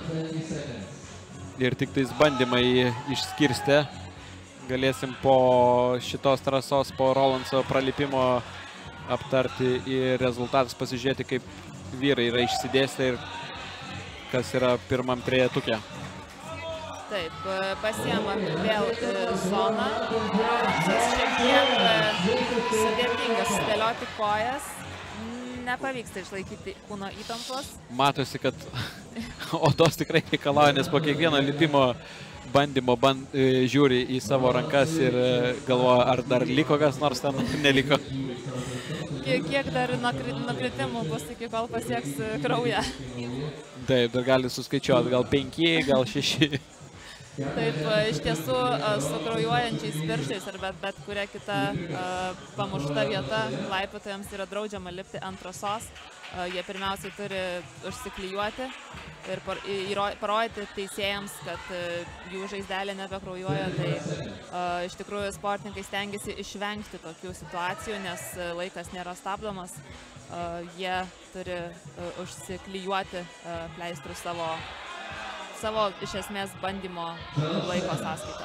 S2: Ir tik tais bandymai išskirstė. Galėsim po šitos trasos, po Rolandso pralipimo aptarti ir rezultatus pasižiūrėti, kaip vyrai yra išsidėstę ir kas yra pirmam trejetuke.
S1: Taip, pasiema vėl zoną. Šiek tiek sudėtinga sudėlioti kojas. Nepavyksta išlaikyti kūno įtampos.
S2: Matosi, kad odos tikrai reikalauja, nes po kiekvieno lipimo bandymo band, žiūri į savo rankas ir galvoja, ar dar liko kas nors ten, neliko.
S1: Kiek, kiek dar nukritimų bus iki kol pasieks kraują.
S2: Taip, dar gali suskaičiuoti, gal penki, gal šeši.
S1: Taip, iš tiesų su kraujuojančiais pirštais ar bet, bet kuria kita uh, pamušta vieta laipiotojams yra draudžiama lipti ant trasos. Uh, jie pirmiausiai turi užsiklijuoti ir par, įro, parodyti teisėjams, kad uh, jų žaizdelė nebekraujuoja. Tai uh, iš tikrųjų sportininkai stengiasi išvengti tokių situacijų, nes uh, laikas nėra stabdomas. Uh, jie turi uh, užsiklijuoti uh, pleistrus savo savo iš esmės bandymo laiko sąskaitą.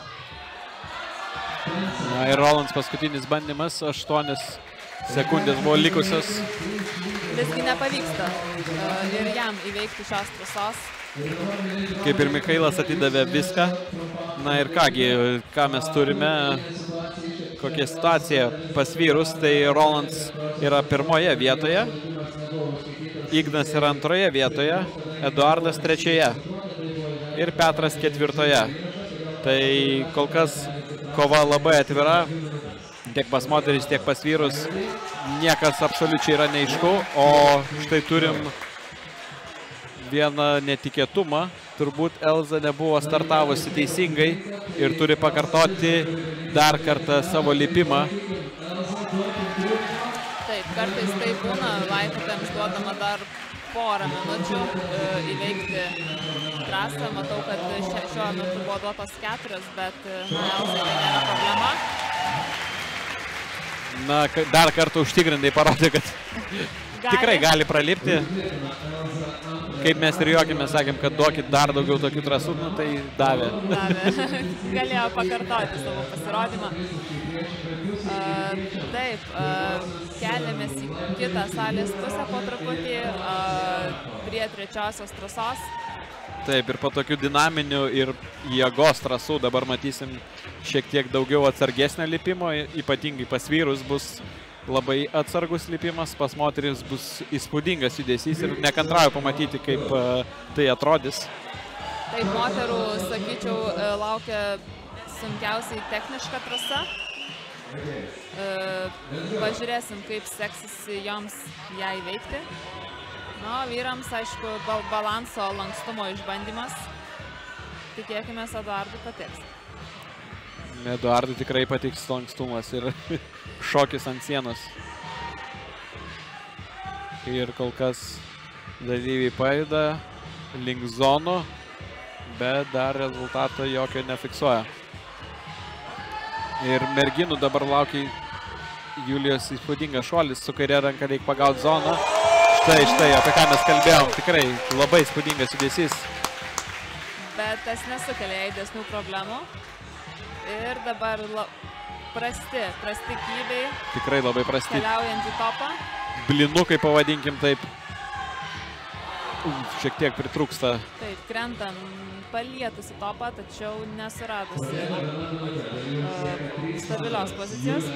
S2: Na ir Rolands paskutinis bandymas, aštuonios sekundės buvo likusios.
S1: Visgi nepavyksta ir jam įveikti šios trasos.
S2: Kaip ir Michailas atidavė viską. Na ir kągi, ką mes turime, kokia situacija pas vyrus, tai Rolands yra pirmoje vietoje, Ignas yra antroje vietoje, Eduardas trečioje. Ir Petras ketvirtoje. Tai kol kas kova labai atvira, tiek pas moteris, tiek pas vyrus. Niekas absoliučiai yra neaišku, o štai turim vieną netikėtumą. Turbūt Elza nebuvo startavusi teisingai ir turi pakartoti dar kartą savo lipimą.
S1: Taip, kartais tai būna, laipiotojams duodama dar porą minučių e, įveikti trasą. Matau, kad šia, šiuo metu buvo duotos keturios, bet na, Elzai tai nėra problema.
S2: Na, dar kartą užtikrintai parodė, kad gali. Tikrai gali pralipti. Kaip mes ir juokėme, sakėm, kad duokit dar daugiau tokių trasų, nu, tai davė.
S1: Davė. Galėjo pakartoti savo pasirodymą. Uh, taip, uh, keliamės į kitą salės pusę po truputį, uh, prie trečiosios trasos.
S2: Taip, ir po tokių dinaminių ir jėgos trasų dabar matysim šiek tiek daugiau atsargesnio lipimo, ypatingai pas vyrus bus labai atsargus lipimas, pas moteris bus įspūdingas judesys ir nekantrauju pamatyti, kaip uh, tai atrodys.
S1: Taip, moterų, sakyčiau, laukia sunkiausiai techniška trasa. Uh, pažiūrėsim, kaip seksis joms ją įveikti. Na, vyrams, aišku, bal balanso lankstumo išbandymas. Tikėkime, Eduardui patiks.
S2: Eduardui tikrai patiks lankstumas ir šokis ant sienos. Ir kol kas dalyviai pajuda link zonų, bet dar rezultato jokio nefiksuoja. Ir merginų dabar laukia Julijos įspūdingas šuolis, su kairė ranka reikia pagauti zoną. Štai, štai, apie ką mes kalbėjom, tikrai labai įspūdingas judesys.
S1: Bet tas nesukelia jai didesnių problemų. Ir dabar la... prasti, prasti kybiai.
S2: Tikrai labai prasti.
S1: Keliaujant į topą.
S2: Blinukai, pavadinkim taip. Šiek tiek pritrūksta.
S1: Taip, krentam palietusi topą, tačiau nesuradusi uh, stabilios pozicijos.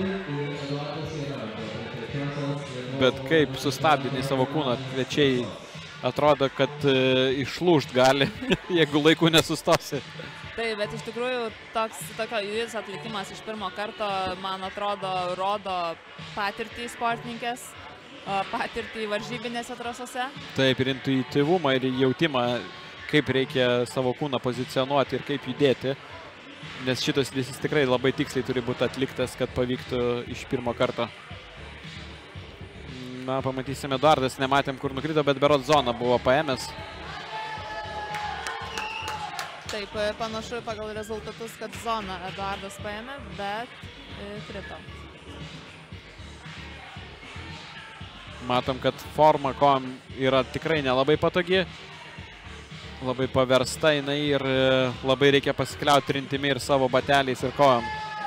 S2: Bet kaip sustabdinį savo kūną, svečiai atrodo, kad uh, išlūžt gali, jeigu laiku nesustosi.
S1: Taip, bet iš tikrųjų toks tokio judesio atlikimas iš pirmo karto, man atrodo, rodo patirtį sportininkės, patirtį varžybinėse trasose.
S2: Taip, ir intuityvumą, ir jautimą, kaip reikia savo kūną pozicionuoti ir kaip judėti. nes šitas judesys tikrai labai tiksliai turi būti atliktas, kad pavyktų iš pirmo karto. Na, pamatysime, Eduardas, nematėm, kur nukrito, bet berot zoną buvo paėmęs.
S1: Taip, panašu pagal rezultatus, kad zoną Eduardas paėmė, bet krito.
S2: Matom, kad forma kojom yra tikrai nelabai patogi. Labai paversta jinai ir labai reikia pasikliauti trintimi ir savo bateliais ir kojom.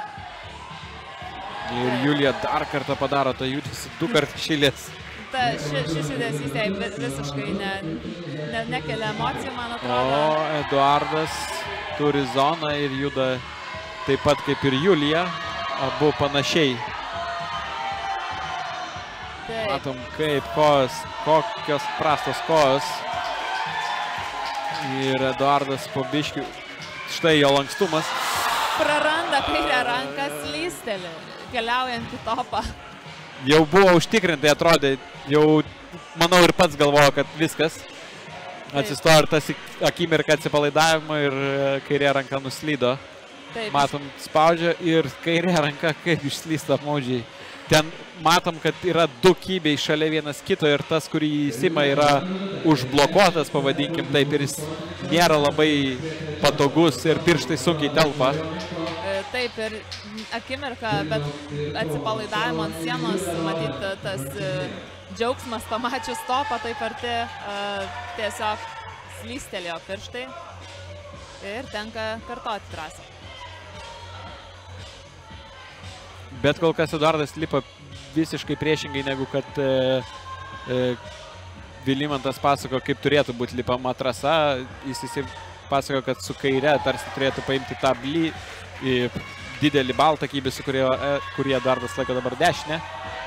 S2: Ir Julija dar kartą padaro tą judesį du kartus šilės.
S1: Ta, ši, šis judesys jai visiškai ne, ne, nekelia emocijų, man atrodo.
S2: O Eduardas turi zoną ir juda taip pat kaip ir Julija, abu panašiai.
S1: Taip.
S2: Matom, kaip kojos, kokios prastos kojos. Ir Eduardas po biškių, štai jo lankstumas.
S1: Praranda kairę ranką, slysteli, keliaujant į topą.
S2: Jau buvo užtikrintai, atrodė, jau, manau, ir pats galvojo, kad viskas. Atsistojo ir tas akimirka atsipalaidavimo ir kairė ranka nuslydo.
S1: Taip.
S2: Matom, spaudžia ir kairė ranka kaip išslysta apmaudžiai. Ten matom, kad yra du kybiai šalia vienas kito ir tas, kurį įsima, yra užblokuotas, pavadinkim taip, ir jis nėra labai patogus ir pirštai sunkiai telpa.
S1: Taip, ir akimirka, bet atsipalaidavimo ant sienos, matyti tas džiaugsmas pamačius topą taip arti, tiesiog slystelėjo pirštai ir tenka kartoti trasą.
S2: Bet kol kas Eduardas lipa visiškai priešingai, negu kad e, e, Vilimantas pasako, kaip turėtų būti lipama trasa. Jis jis pasako, kad su kaire tarsi turėtų paimti tą bly, e, didelį baltą kybį, su kurie, e, kurie Eduardas laiko dabar dešinę.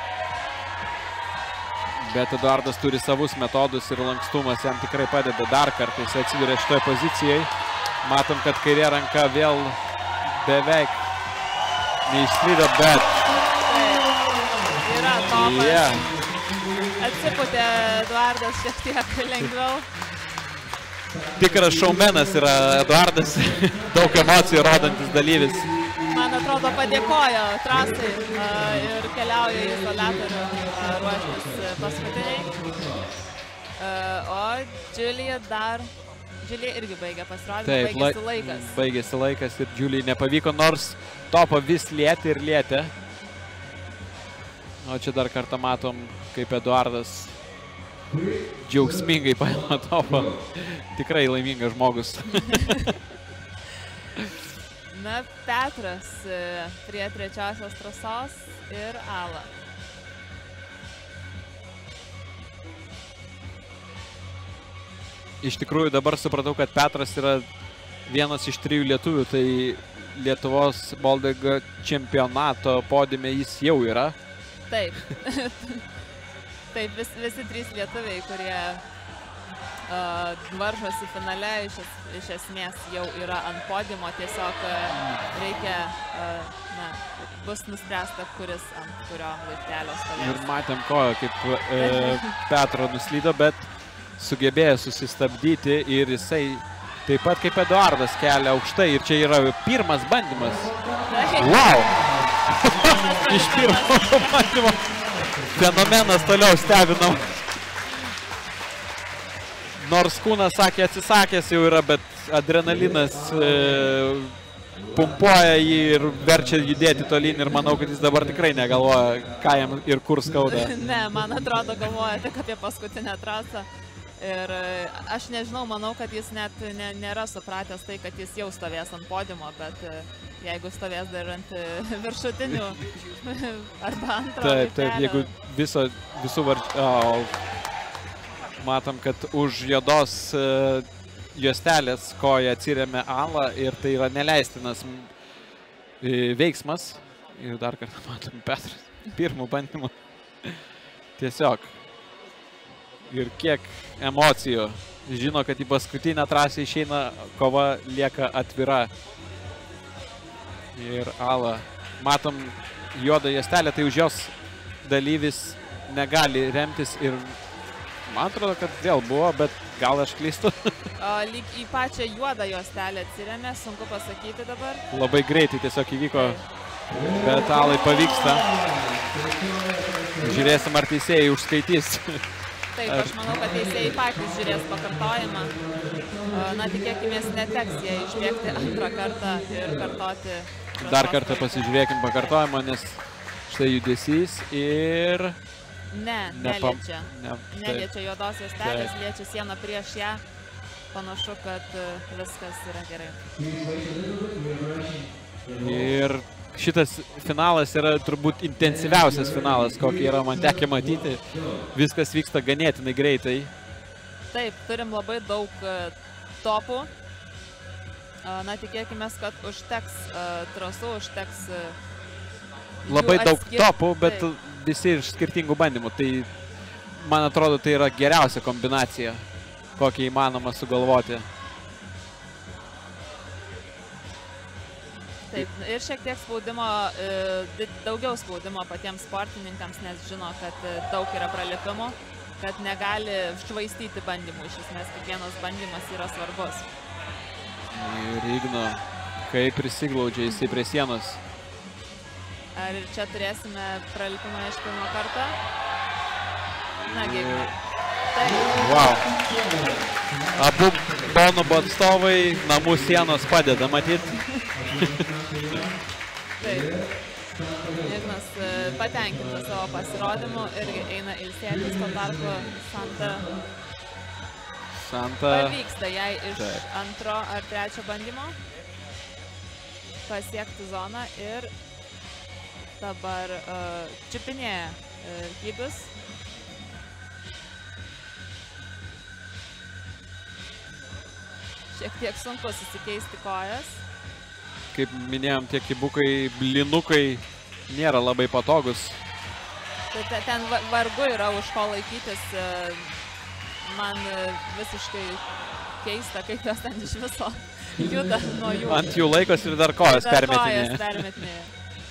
S2: Bet Eduardas turi savus metodus ir lankstumas jam tikrai padeda dar kartą. Jis atsiduria šitoje pozicijoje. Matom, kad kairė ranka vėl beveik neišslydo, bet...
S1: Yra topas.
S2: Yeah.
S1: Atsipūtė Eduardas šiek tiek lengviau.
S2: Tikras šaumenas yra Eduardas, daug emocijų rodantis dalyvis.
S1: Man atrodo, padėkojo trasai ir keliauja į izoliatorių ruoštis paskutiniai. O Julija dar... Julija irgi baigė pasirodymą, baigėsi laikas.
S2: Baigėsi laikas ir Julijai nepavyko, nors topą vis lietė ir lietė. O čia dar kartą matom, kaip Eduardas džiaugsmingai paima topą. Tikrai laimingas žmogus.
S1: Na, Petras prie trečiosios trasos ir Ala.
S2: Iš tikrųjų dabar supratau, kad Petras yra vienas iš trijų lietuvių, tai Lietuvos boldingo čempionato podiume jis jau yra.
S1: Taip. Taip, vis, visi trys lietuviai, kurie uh, varžosi finale, iš, iš esmės jau yra ant podiumo, tiesiog uh, reikia, uh, na, bus nuspręsta, kuris ant kurio laiptelio stovės.
S2: Ir matėm koją, kaip e, Petro nuslydo, bet sugebėjo susistabdyti ir jisai taip pat kaip Eduardas kelia aukštai ir čia yra pirmas bandymas. Wow! Iš pirmo bandymo fenomenas toliau stebinam. Nors kūnas sakė atsisakęs jau yra, bet adrenalinas e, pumpuoja jį ir verčia judėti tolyn ir manau, kad jis dabar tikrai negalvoja, ką jam ir kur skauda.
S1: Ne, man atrodo, galvoja tik apie paskutinę trasą. Ir aš nežinau, manau, kad jis net ne, nėra supratęs tai, kad jis jau stovės ant podiumo, bet jeigu stovės dar ant viršutinių arba antro laiptelio.
S2: Taip, taip, jeigu viso, visų varčių... Oh, matom, kad už juodos uh, juostelės koja atsiremia Ala ir tai yra neleistinas uh, veiksmas. Ir dar kartą matom Petras pirmų bandymų. Tiesiog. Ir kiek emocijų. Žino, kad į paskutinę trasą išeina, kova lieka atvira. Ir Ala. Matom juodą juostelę, tai už jos dalyvis negali remtis ir man atrodo, kad vėl buvo, bet gal aš klystu.
S1: Lyg į pačią juodą juostelę atsiremė, sunku pasakyti dabar.
S2: Labai greitai tiesiog įvyko, bet Alai pavyksta. Žiūrėsim, ar teisėjai užskaitys.
S1: Taip, aš manau, kad teisėjai patys žiūrės pakartojimą. Na, tikėkimės, neteks jie išbėgti antrą kartą ir kartoti.
S2: Dar kartą pasižiūrėkim pakartojimą, nes štai judesys ir...
S1: Ne, neliečia. Neliečia juodos juostelės, liečia sieną prieš ją. Panašu, kad viskas yra gerai.
S2: Ir šitas finalas yra turbūt intensyviausias finalas, kokį yra man tekę matyti. Viskas vyksta ganėtinai greitai.
S1: Taip, turim labai daug topų. Na, tikėkime, kad užteks trasų, užteks jų
S2: labai daug
S1: atskirti.
S2: topų, bet Taip. Visi iš skirtingų bandymų. Tai, man atrodo, tai yra geriausia kombinacija, kokią įmanoma sugalvoti.
S1: Taip, ir šiek tiek spaudimo, daugiau spaudimo patiems sportininkams, nes žino, kad daug yra pralipimų, kad negali švaistyti bandymų. Iš esmės, kiekvienas bandymas yra svarbus.
S2: Ir Igno, kaip prisiglaudžia jisai prie sienos.
S1: Ar ir čia turėsime pralipimą iš pirmo karto? Na, Igno. Taip.
S2: Wow. Abu Bonubo atstovai namų sienos padeda, matyt.
S1: Taip. Ignas patenkintas savo pasirodymu irgi eina ilsėtis, tuo tarpu Santa,
S2: Santa
S1: pavyksta jai iš Taip. antro ar trečio bandymo pasiekti zoną ir dabar uh, čiupinėja uh, Hibis. Šiek tiek sunku susikeisti kojas.
S2: Kaip minėjom, tie kibukai, blinukai nėra labai patogus.
S1: Tai ten vargu yra už ko laikytis. Man visiškai keista, kaip jos ten iš viso juda nuo jų.
S2: Ant jų laikos ir dar kojas permetinėja.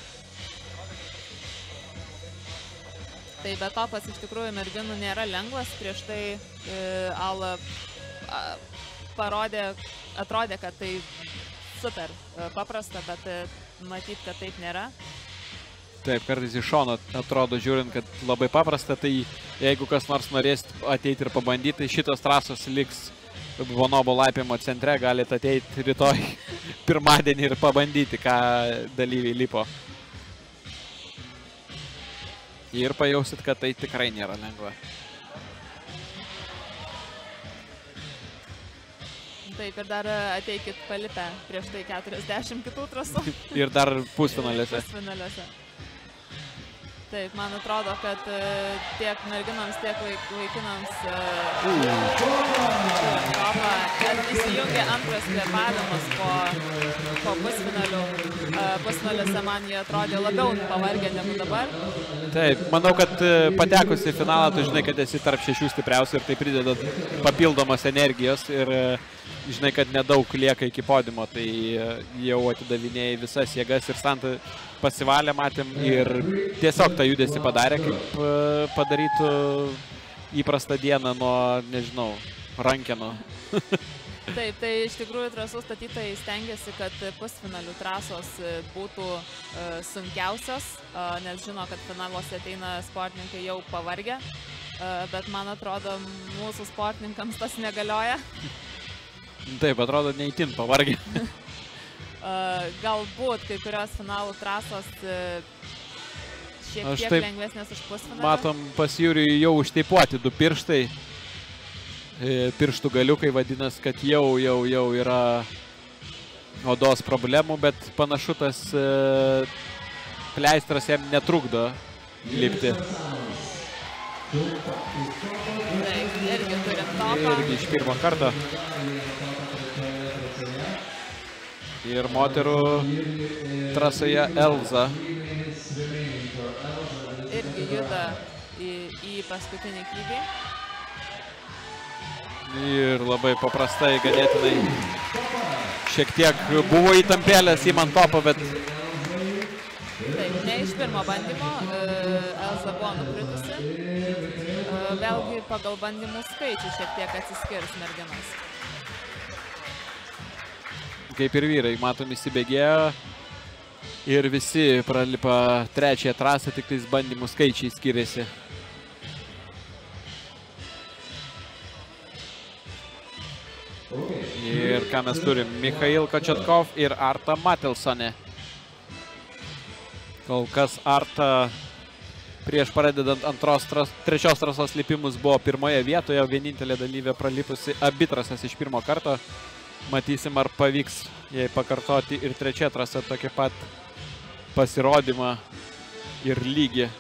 S1: Tai bet topas iš tikrųjų merginų nėra lengvas. Prieš tai Ala parodė, atrodė, kad tai super paprasta, bet matyt, kad taip nėra.
S2: Taip, kartais iš šono atrodo žiūrint, kad labai paprasta, tai jeigu kas nors norės ateiti ir pabandyti, šitos trasos liks Bonobo laipimo centre, galite ateiti rytoj pirmadienį ir pabandyti, ką dalyviai lipo. Ir pajausit, kad tai tikrai nėra lengva.
S1: Taip, ir dar ateikit palipę prieš tai keturiasdešimt kitų trasų.
S2: Ir dar pusfinaliuose.
S1: Pusfinaliuose. Taip, man atrodo, kad tiek merginams, tiek vaikinams įsijungia antras kvėpavimas po, po pusfinalių. Pusfinaliuose man jie atrodė labiau pavargę negu dabar.
S2: Taip, manau, kad patekus į finalą, tu žinai, kad esi tarp šešių stipriausių ir tai prideda papildomos energijos ir žinai, kad nedaug lieka iki podimo, tai jau atidavinėjai visas jėgas ir Santa pasivalė, matėm, ir tiesiog tą judesį padarė, kaip padarytų įprastą dieną nuo, nežinau, rankeno.
S1: Taip, tai iš tikrųjų trasų statytojai stengiasi, kad pusfinalių trasos būtų sunkiausios, nes žino, kad finaluose ateina sportininkai jau pavargę, bet man atrodo, mūsų sportininkams tas negalioja.
S2: Taip, atrodo, neįtin pavargę.
S1: Galbūt kai kurios finalų trasos šiek tiek lengvesnės už pusfinalį.
S2: Matom, pas Jurijų jau užteipuoti du pirštai. Pirštų galiukai vadinasi, kad jau, jau, jau yra odos problemų, bet panašu tas pleistras jam netrukdo lipti.
S1: Taip, irgi turim topą.
S2: Irgi iš pirmo karto. Ir moterų trasoje Elza.
S1: Irgi juda į, į paskutinį kybį.
S2: Ir labai paprastai, ganėtinai šiek tiek buvo įtampėlės įmant topą, bet...
S1: Taip, ne iš pirmo bandymo. Elza buvo nukritusi. vėlgi pagal bandymų skaičių šiek tiek atsiskirs merginos.
S2: Kaip ir vyrai, matom, įsibėgėjo ir visi pralipa trečiąją trasą, tik tais bandymų skaičiai skiriasi. Ir ką mes turim? Mikhail Kochetkov ir Arta Matelsonė. Kol kas Arta prieš pradedant antros, tras, trečios trasos lipimus buvo pirmoje vietoje, vienintelė dalyvė pralipusi abi trasas iš pirmo karto. Matysim, ar pavyks jai pakartoti ir trečia trasa tokį pat pasirodymą ir lygį.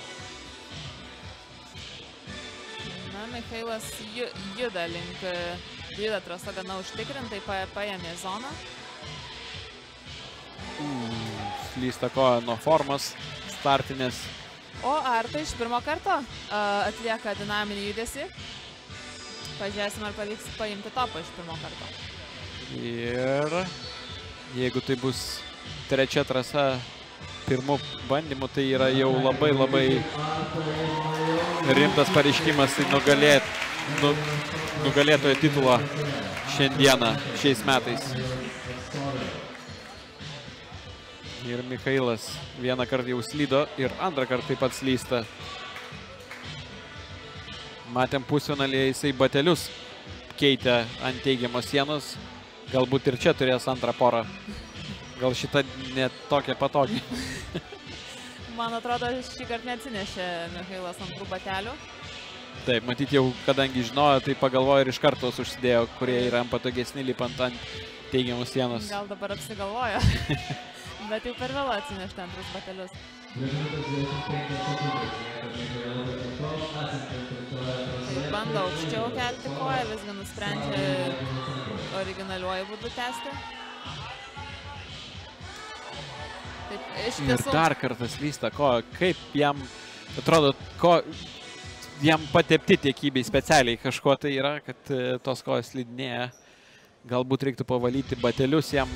S1: Na, Mikhailas ju, juda link, juda trasa gana užtikrintai, pa, paėmė zoną.
S2: Mm, slysta koja nuo formos startinės.
S1: O Arta iš pirmo karto uh, atlieka dinaminį judesį. Pažiūrėsim, ar pavyks paimti topą iš pirmo karto.
S2: Ir jeigu tai bus trečia trasa pirmų bandymų, tai yra jau labai labai rimtas pareiškimas į nugalėt, nu, nugalėtojo titulą šiandieną, šiais metais. Ir Mikhailas vieną kartą jau slydo ir antrą kartą taip pat slysta. Matėm pusfinalyje jisai batelius keitė ant teigiamos sienos. Galbūt ir čia turės antrą porą. Gal šita net tokia patogi.
S1: Man atrodo, šį kartą neatsinešė Mikhailas antrų batelių.
S2: Taip, matyt jau, kadangi žinojo, tai pagalvojo ir iš karto užsidėjo, kurie yra patogesni lipant ant teigiamos sienos.
S1: Gal dabar apsigalvojo. Bet jau per vėlą atsinešti antrus batelius. Tai bando aukščiau kelti koją, visgi nusprendžia originaliuoju būdu tęsti. Taip, iš tiesų...
S2: Ir dar kartą slysta koją. Kaip jam, atrodo, ko, jam patepti tie kybiai specialiai kažko tai yra, kad tos kojos slidinėja. Galbūt reiktų pavalyti batelius jam.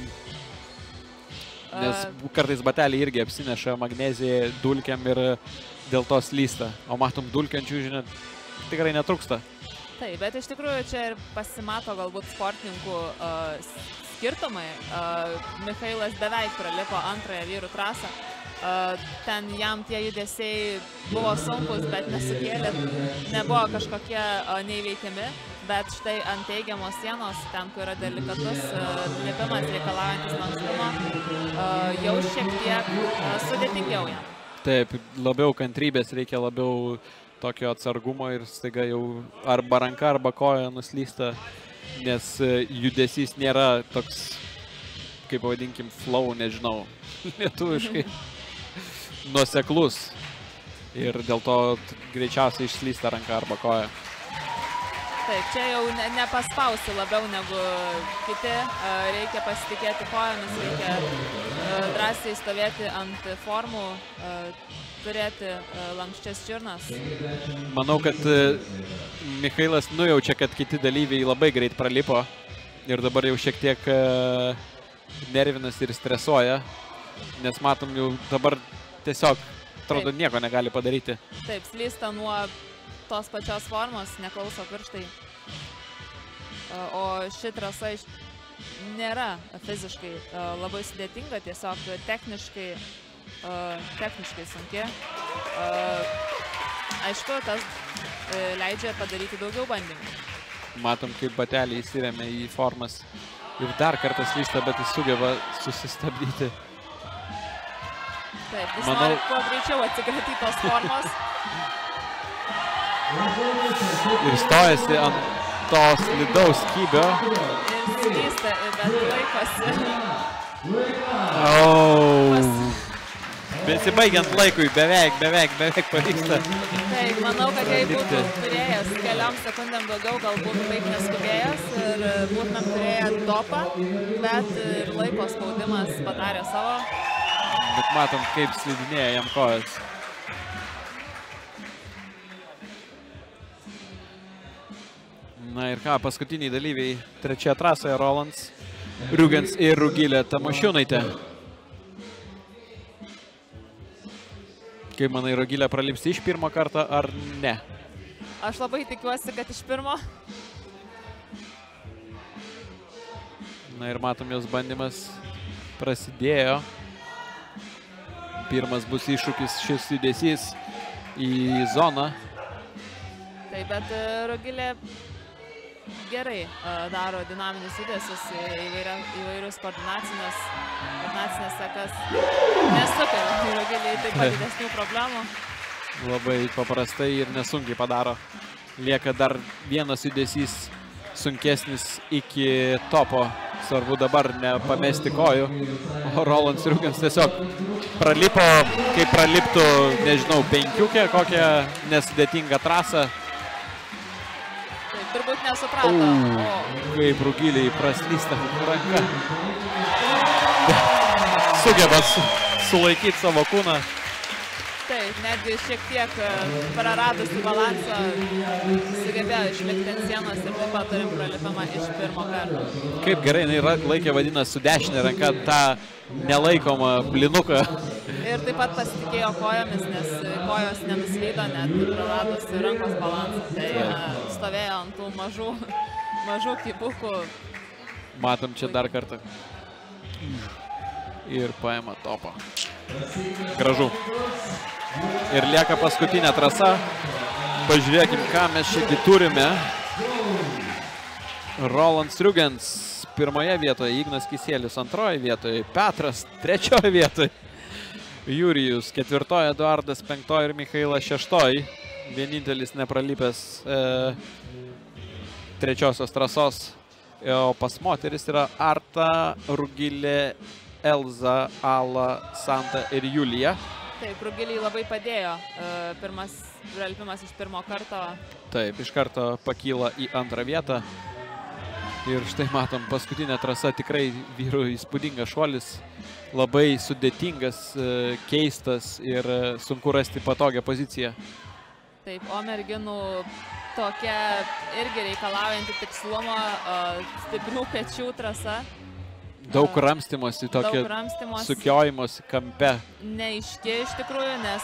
S2: Nes kartais bateliai irgi apsineša magneziją dulkiam ir dėl to slysta. O matom, dulkiančių, žinot, tikrai netrūksta.
S1: Taip, bet iš tikrųjų čia ir pasimato galbūt sportininkų uh, skirtumai. Uh, Mikhailas beveik pralipo antrąją vyrų trasą. Uh, ten jam tie judesiai buvo sunkus, bet nesukėlė, nebuvo kažkokie uh, neįveikiami. Bet štai ant teigiamos sienos, ten, kur yra delikatus uh, lipimas reikalaujantis lankstumo, uh, jau šiek tiek uh, sudėtingiau jam.
S2: Taip, labiau kantrybės, reikia labiau tokio atsargumo ir staiga jau arba ranka, arba koja nuslysta, nes judesys nėra toks, kaip vadinkim, flow, nežinau, lietuviškai, nuoseklus. Ir dėl to greičiausiai išslysta ranka arba koja.
S1: Taip, čia jau ne, nepaspausi labiau negu kiti, reikia pasitikėti kojomis, reikia drąsiai stovėti ant formų, turėti lankščias čiurnas.
S2: Manau, kad Mikhailas nujaučia, kad kiti dalyviai labai greit pralipo ir dabar jau šiek tiek nervinasi ir stresuoja, nes matom jau dabar tiesiog, atrodo, nieko negali padaryti.
S1: Taip, slysta nuo tos pačios formos, neklauso pirštai. O ši trasa iš... nėra fiziškai labai sudėtinga, tiesiog techniškai, techniškai sunki. Aišku, tas leidžia padaryti daugiau bandymų.
S2: Matom, kaip bateliai įsiremia į formas. Ir dar kartą slysta, bet jis sugeba susistabdyti.
S1: Taip, jis Manau... nori kuo greičiau atsikratyti tos formos.
S2: Ir stojasi ant to slidaus kybio.
S1: Ir slysta, bet laikosi.
S2: Oh. Besibaigiant laikui, beveik, beveik, beveik pavyksta.
S1: Taip, manau, kad jei būtų turėjęs keliom sekundėm daugiau, galbūt taip neskubėjęs ir būtumėm turėję topą, bet ir laiko spaudimas padarė savo.
S2: Bet matom, kaip slidinėja jam kojas. Na ir ką, paskutiniai dalyviai trečioje trasoje Rolands Riugens ir Rugilė Tamošiūnaitė. Kaip manai, Rugilė pralips iš pirmo karto ar ne?
S1: Aš labai tikiuosi, kad iš pirmo.
S2: Na ir matom, jos bandymas prasidėjo. Pirmas bus iššūkis šis judesys į zoną.
S1: Taip, bet Rugilė gerai daro dinaminius judesius, įvairius koordinacinės sekas. Nesukelia Rugilė taip pat didesnių problemų.
S2: Labai paprastai ir nesunkiai padaro. Lieka dar vienas judesys sunkesnis iki topo. Svarbu dabar nepamesti kojų. O Roland Sriugens tiesiog pralipo, kaip praliptų, nežinau, penkiukę, kokią nesudėtingą trasą.
S1: Taip, turbūt nesuprato.
S2: O, kaip Rugiliai praslysta ranka. Sugeba sulaikyti savo kūną.
S1: Taip, netgi šiek tiek praradusi balansą sugebėjo išlikti ant sienos ir taip pat turim pralipimą iš pirmo karto.
S2: Kaip gerai, jinai laikė vadina su dešinė ranka tą nelaikomą blinuką.
S1: Ir taip pat pasitikėjo kojomis, nes kojos nenuslydo net praradusi rankos balansą. Tai stovėjo ant tų mažų, mažų kibukų.
S2: Matom čia dar kartą. Ir paima topą. Gražu. Ir lieka paskutinė trasa. Pažiūrėkim, ką mes šiandien turime. Roland Sriugens pirmoje vietoje, Ignas Kisėlis antroje vietoje, Petras trečioje vietoje, Jurijus ketvirtoje, Eduardas penktoje ir Michailas šeštoje. Vienintelis nepralipęs e, trečiosios trasos. O pas moteris yra Arta, Rugilė, Elza, Ala, Santa ir Julija.
S1: Taip, Rugiliai labai padėjo. Pirmas pralipimas iš pirmo karto.
S2: Taip, iš karto pakyla į antrą vietą. Ir štai matom, paskutinė trasa tikrai vyrų įspūdingas šuolis. Labai sudėtingas, keistas ir sunku rasti patogią poziciją.
S1: Taip, o merginų tokia irgi reikalaujanti tikslumo, stiprių pečių trasa.
S2: Daug ramstymosi, tokio sukiojimosi kampe.
S1: Neaiški iš tikrųjų, nes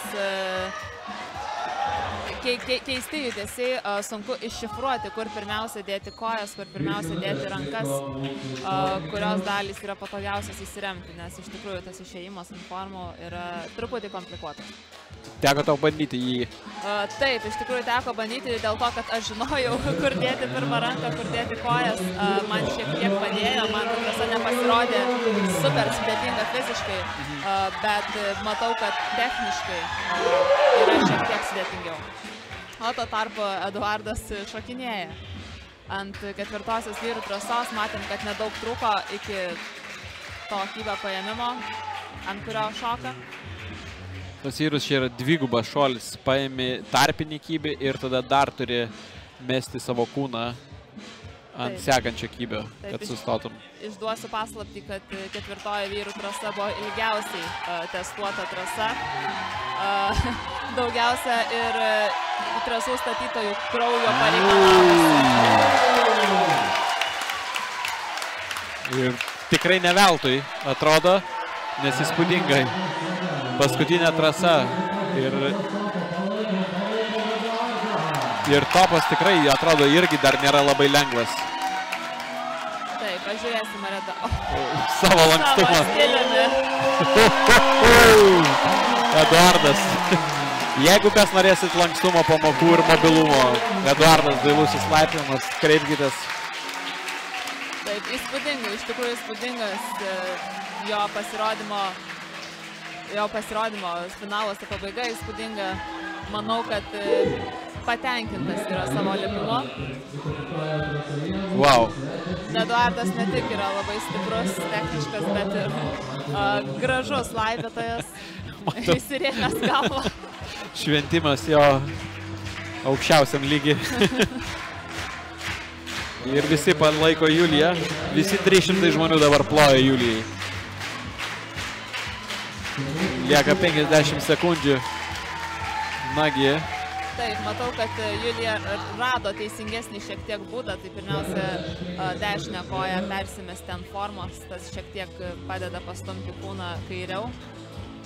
S1: keisti judesiai, sunku iššifruoti, kur pirmiausia dėti kojas, kur pirmiausia dėti rankas, kurios dalys yra patogiausias įsiremti, nes iš tikrųjų tas išėjimas ant formų yra truputį komplikuotas.
S2: Teko tau bandyti jį?
S1: Taip, iš tikrųjų teko bandyti dėl to, kad aš žinojau, kur dėti pirmą ranką, kur dėti kojas. Man šiek tiek padėjo, man ta trasa nepasirodė super sudėtinga fiziškai, bet matau, kad techniškai yra šiek tiek sudėtingiau. O to tarpu Eduardas šokinėja. Ant ketvirtosios vyrų trasos matėm, kad nedaug trūko iki to kybio paėmimo, ant kurio šoka.
S2: Pas vyrus čia yra dvigubas šuolis, paėmė tarpinį kybį ir tada dar turi mesti savo kūną ant sekančio kybio, kad sustotum.
S1: Išduosiu paslaptį, kad ketvirtoji vyrų trasa buvo ilgiausiai testuota trasa. Daugiausia ir trasų statytojų kraujo pareikalavusi.
S2: Ir tikrai ne veltui atrodo, nes įspūdingai. Paskutinė trasa ir, ir topas tikrai, atrodo, irgi dar nėra labai lengvas.
S1: Taip, pažiūrėsim, Reda. Oh.
S2: Savo lankstumą.
S1: Savo stiliumi.
S2: Eduardas. Jeigu kas norėsit lankstumo pamokų ir mobilumo, Eduardas Dailusis laipinimas, kreipkitės.
S1: Taip, įspūdingai, iš tikrųjų įspūdingas jo pasirodymo. Jo pasirodymo finalas ir pabaiga įspūdinga. Manau, kad patenkintas yra savo lipimu.
S2: Wow.
S1: Eduardas ne tik yra labai stiprus, techniškas, bet ir uh, gražus laipiotojas. Įsirėmęs galvą.
S2: Šventimas jo aukščiausiam lygiai. Ir visi palaiko Juliją. Visi trys šimtai žmonių dabar ploja Julijai. Lieka penkiasdešimt sekundžių. Nagi.
S1: Taip, matau, kad Julija rado teisingesnį šiek tiek būdą. Tai pirmiausia, dešinę koją persimesti ant formos. Tas šiek tiek padeda pastumti kūną kairiau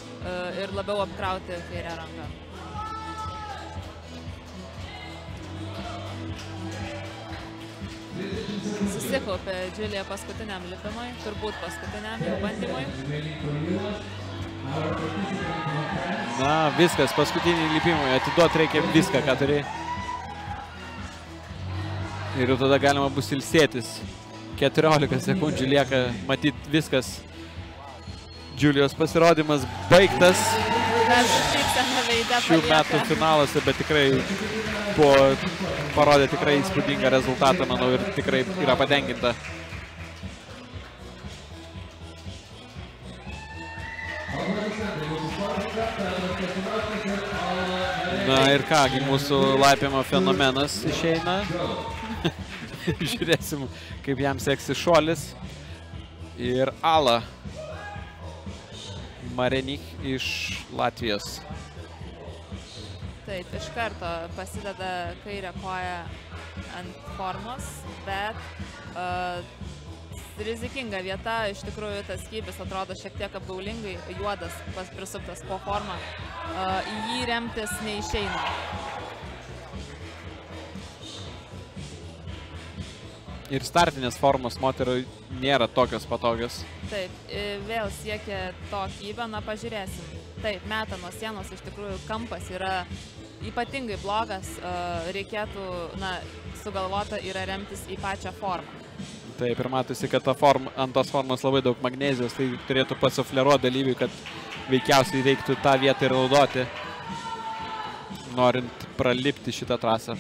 S1: ir labiau apkrauti kairę ranką. Susikaupė Džiulija paskutiniam lipimui, turbūt paskutiniam jau bandymui.
S2: Na, viskas, paskutinį lipimui, atiduot reikia viską, ką turi. Ir jau tada galima bus ilsėtis. keturiolika sekundžių lieka, matyt viskas. Džiulijos pasirodymas baigtas. Šių metų finaluose, bet tikrai po parodė tikrai įspūdingą rezultatą, manau, ir tikrai yra patenkinta. Na ir kągi, mūsų laipiojimo fenomenas išeina. Žiūrėsim, kaip jam seksis šuolis. Ir Ala Marenik iš Latvijos.
S1: Taip, iš karto pasideda kairę koją ant formos, bet uh, rizikinga vieta, iš tikrųjų tas kybis atrodo šiek tiek apgaulingai, juodas prisuptas po formą, uh, į jį remtis neišeina.
S2: Ir startinės formos moterų nėra tokios patogios.
S1: Taip, vėl siekia to kybę, na pažiūrėsim. Taip, meta nuo sienos, iš tikrųjų kampas yra ypatingai blogas, reikėtų, na, sugalvota yra remtis į pačią formą.
S2: Taip, ir matosi, kad ta form, ant tos formos labai daug magnezijos, tai turėtų pasufleruoti dalyviui, kad veikiausiai reiktų tą vietą ir naudoti, norint pralipti šitą trasą.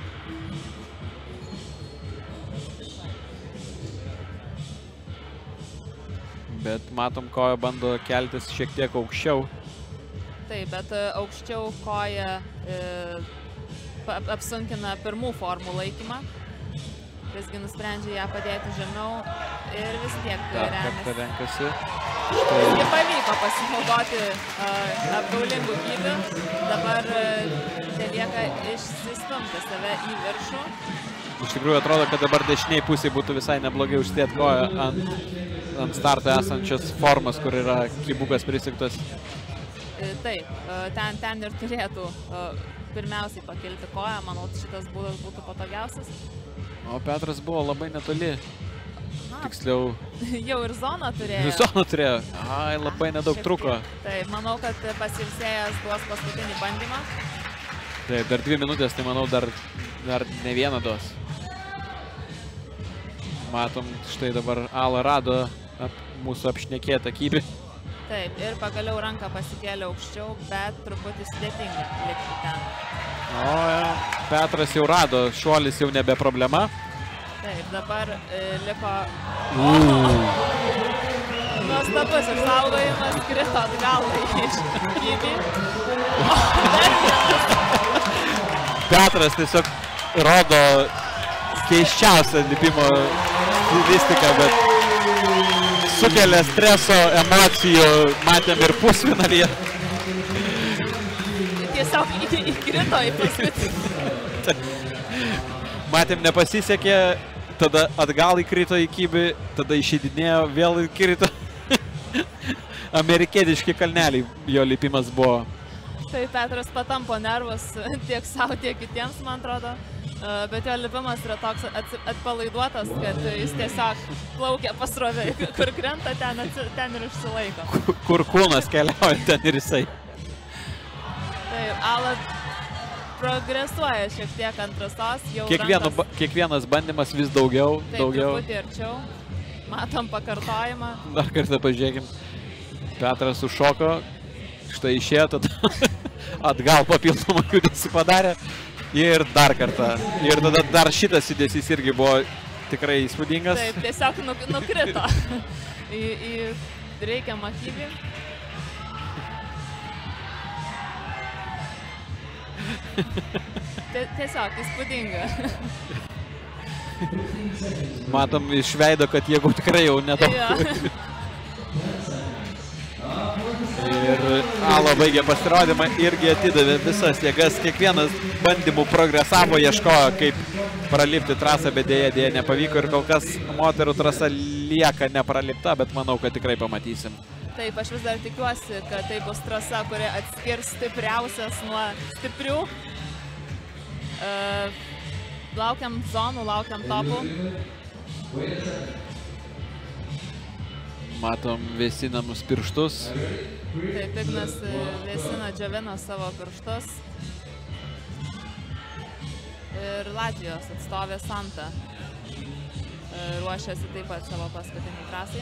S2: Bet matom, koja bando keltis šiek tiek aukščiau.
S1: Taip, bet aukščiau koja e, apsunkina pirmų formų laikymą. Visgi nusprendžia ją padėti žemiau ir vis tiek
S2: remiasi.
S1: Visgi pavyko pasinaudoti uh, apgaulingų kybių. Dabar uh, telieka išsistumti save į viršų.
S2: Iš tikrųjų atrodo, kad dabar dešiniai pusėje būtų visai neblogai užsidėti koją ant, ant starto esančios formos, kur yra kybukas prisuktas.
S1: Taip, ten, ten ir turėtų pirmiausiai pakilti koją. Manau, šitas būdas būtų patogiausias.
S2: O Petras buvo labai netoli. Na, tiksliau.
S1: Jau ir zoną turėjo.
S2: Zoną turėjo. Ai, labai nedaug truko.
S1: Taip, manau, kad pasilsėjęs duos paskutinį bandymą.
S2: Taip, dar dvi minutės, tai manau, dar, dar ne vieną duos. Matom, štai dabar Ala rado ap, mūsų apšnekėtą kybį.
S1: Taip, ir pagaliau ranką pasikėlė aukščiau, bet truputį sudėtinga likti ten.
S2: O, ja. Petras jau rado, šuolis jau nebe problema.
S1: Taip, dabar e, liko... Uh. Nuostabus išsaugojimas, krito atgal iš kybį.
S2: Petras tiesiog rodo keisčiausią lipimo stilistiką, bet sukelia streso, emocijų, matėm ir pusfinalyje.
S1: Tiesiog įkrito į paskutinį.
S2: Matėm, nepasisekė, tada atgal įkrito į kybį, tada išeidinėjo, vėl įkrito. Amerikietiški kalneliai jo lipimas buvo.
S1: Tai Petras patampo nervus tiek savo, tiek kitiems, man atrodo. Bet jo lipimas yra toks atpalaiduotas, kad jis tiesiog plaukia pasrovė, kur krenta, ten, ten ir išsilaiko.
S2: Kur kūnas keliauja, ten ir jisai.
S1: Taip, Ala progresuoja šiek tiek ant trasos.
S2: Kiekvienu, rankas... Kiekvienas bandymas vis daugiau.
S1: Taip,
S2: daugiau.
S1: truputį arčiau. Matom pakartojimą.
S2: Dar kartą pažiūrėkim. Petras užšoko, štai išėjo, tada atgal papildomą judesį padarė. Ir dar kartą. Ir tada dar šitas judesys irgi buvo tikrai įspūdingas.
S1: Taip, tiesiog nuk nukrito į, į reikiamą kybį. Tiesiog įspūdinga.
S2: Matom iš veido, kad jėgų tikrai jau nedaug.
S1: Ja.
S2: Ir Ala baigė pasirodymą, irgi atidavė visas jėgas. Kiekvienas bandymų progresavo, ieškojo, kaip pralipti trasą, bet dėja, dėja nepavyko. Ir kol kas moterų trasa lieka nepralipta, bet manau, kad tikrai pamatysim.
S1: Taip, aš vis dar tikiuosi, kad tai bus trasa, kuri atskirs stipriausias nuo stiprių. Uh, laukiam zonų, laukiam topų.
S2: Matom vėsinamus pirštus.
S1: Taip, Ignas vėsina, džiovina savo pirštus. Ir Latvijos atstovė Santa ruošiasi taip pat savo paskutinį trasai.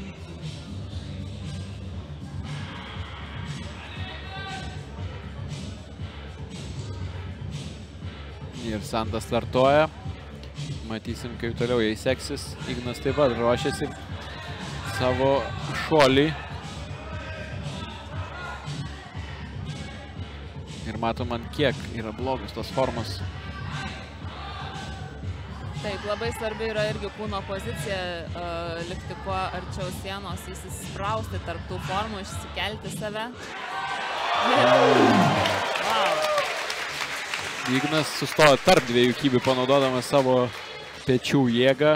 S2: Ir Santa startuoja. Matysim, kaip toliau jai seksis. Ignas taip pat ruošiasi savo šuolį. Ir matom, ant kiek yra blogas tos formos.
S1: Taip, labai svarbi yra irgi kūno pozicija, uh, likti kuo arčiau sienos, įsisprausti tarp tų formų, išsikelti save. Wow.
S2: Ignas sustojo tarp dviejų kybių, panaudodamas savo pečių jėgą.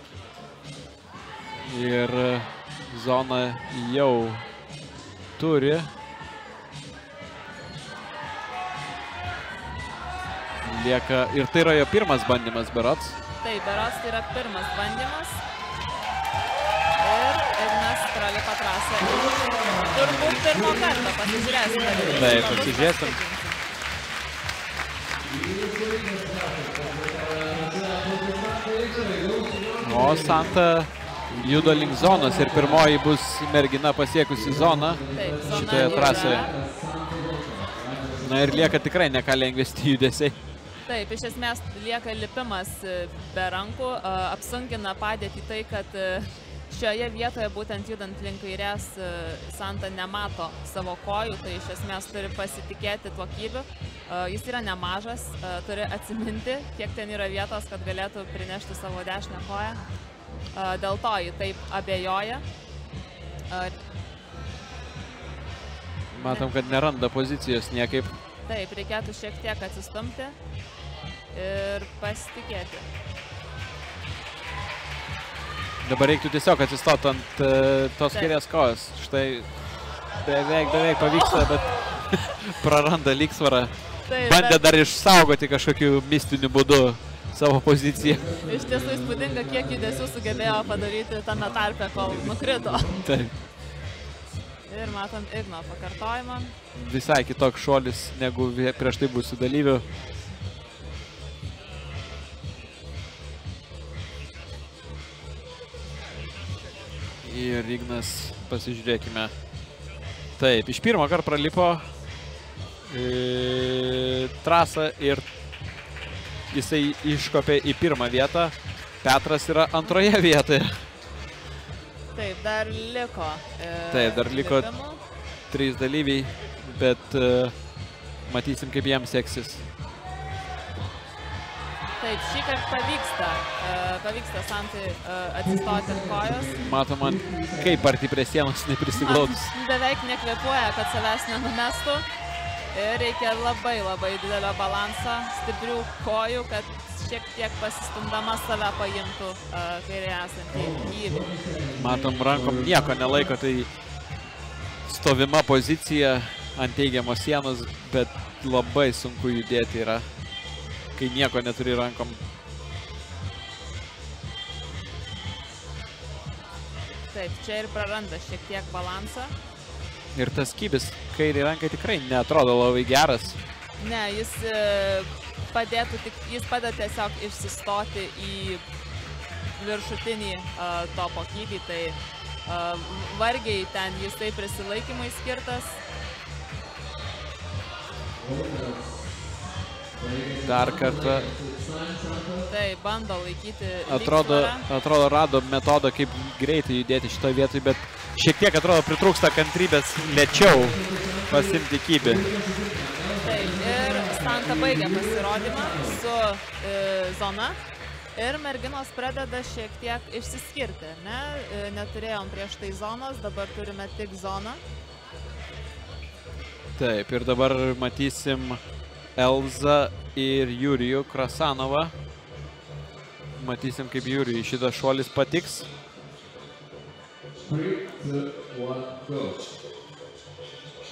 S2: Ir zoną jau turi. Lieka, ir tai yra jo pirmas bandymas, berods.
S1: Taip, berods tai yra pirmas bandymas. Ir Ignas pralipa trasą. Turbūt pirmo karto pasižiūrėsim.
S2: Taip, pasižiūrėsim. O Santa juda link zonos ir pirmoji bus mergina pasiekusi zoną šitoje trasoje. Na ir lieka tikrai ne ką lengvesni judesiai.
S1: Taip, iš esmės lieka lipimas be rankų, apsunkina padėtį tai, kad šioje vietoje, būtent judant link kairės, Santa nemato savo kojų, tai iš esmės turi pasitikėti tuo kybiu. Jis yra nemažas, turi atsiminti, kiek ten yra vietos, kad galėtų prinešti savo dešinę koją. Dėl to jį taip abejoja.
S2: Matom, kad neranda pozicijos niekaip.
S1: Taip, reikėtų šiek tiek atsistumti ir pasitikėti.
S2: Dabar reiktų tiesiog atsistoti ant uh, tos kairės kojos. Štai beveik, beveik pavyksta, bet praranda lygsvarą.
S1: Taip,
S2: bandė
S1: bet...
S2: dar išsaugoti kažkokiu mistiniu būdu savo poziciją.
S1: Iš tiesų įspūdinga, kiek judesių sugebėjo padaryti tame tarpe, kol nukrito.
S2: Taip.
S1: Ir matom Igno pakartojimą.
S2: Visai kitoks šuolis negu prieš tai buvusių dalyvių. Ir Ignas, pasižiūrėkime. Taip, iš pirmo karto pralipo e, trasą ir jisai iškopė į pirmą vietą. Petras yra antroje vietoje.
S1: Taip, dar liko. E,
S2: Taip, dar liko
S1: lipimų.
S2: trys dalyviai, bet e, matysim, kaip jiems seksis.
S1: Taip, šį kartą pavyksta, e, pavyksta Santai e, atsistoti ant kojos.
S2: Matom, kaip arti prie sienos neprisiglaudus.
S1: Beveik nekvėpuoja, kad savęs nenumestų. Ir reikia labai labai didelio balanso, stiprių kojų, kad šiek tiek pasistumdama save paimtų uh, kairėje esantį gyvį.
S2: Matom, rankom nieko nelaiko, tai stovima pozicija ant teigiamos sienos, bet labai sunku judėti yra, kai nieko neturi rankom.
S1: Taip, čia ir praranda šiek tiek balansą.
S2: Ir tas kybis kairį rankai tikrai neatrodo labai geras.
S1: Ne, jis padėtų tik, jis padeda tiesiog išsistoti į viršutinį uh, topo kybį, tai uh, vargiai ten jisai prisilaikymui skirtas.
S2: Dar kartą.
S1: Tai bando laikyti
S2: atrodo,
S1: lygsvarą.
S2: Atrodo, rado metodą, kaip greitai judėti šitoje vietoje, bet šiek tiek atrodo pritrūksta kantrybės lėčiau pasimti kybį.
S1: Taip, ir Santa baigia pasirodymą su e, zona ir merginos pradeda šiek tiek išsiskirti, ne? E, neturėjom prieš tai zonos, dabar turime tik zoną.
S2: Taip, ir dabar matysim Elzą ir Jurijų Krasanovą. Matysim, kaip Jurijui šitas šuolis patiks.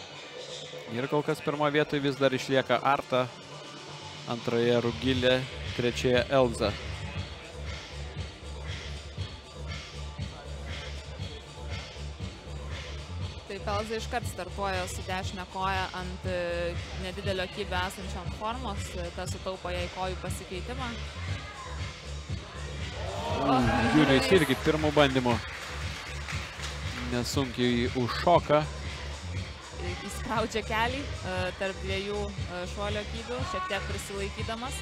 S2: Ir kol kas pirmo vietoje vis dar išlieka Arta, antroje Rugilė trečioje Elza.
S1: Taip, Elza iškart startuoja su dešinę koją ant nedidelio kybio esančiam formos, tas sutaupo jai kojų pasikeitimą.
S2: Jurijus irgi pirmų bandymų nesunkiai užšoka.
S1: Įspraudžia kelį tarp dviejų šuolio kybių, šiek tiek prisilaikydamas.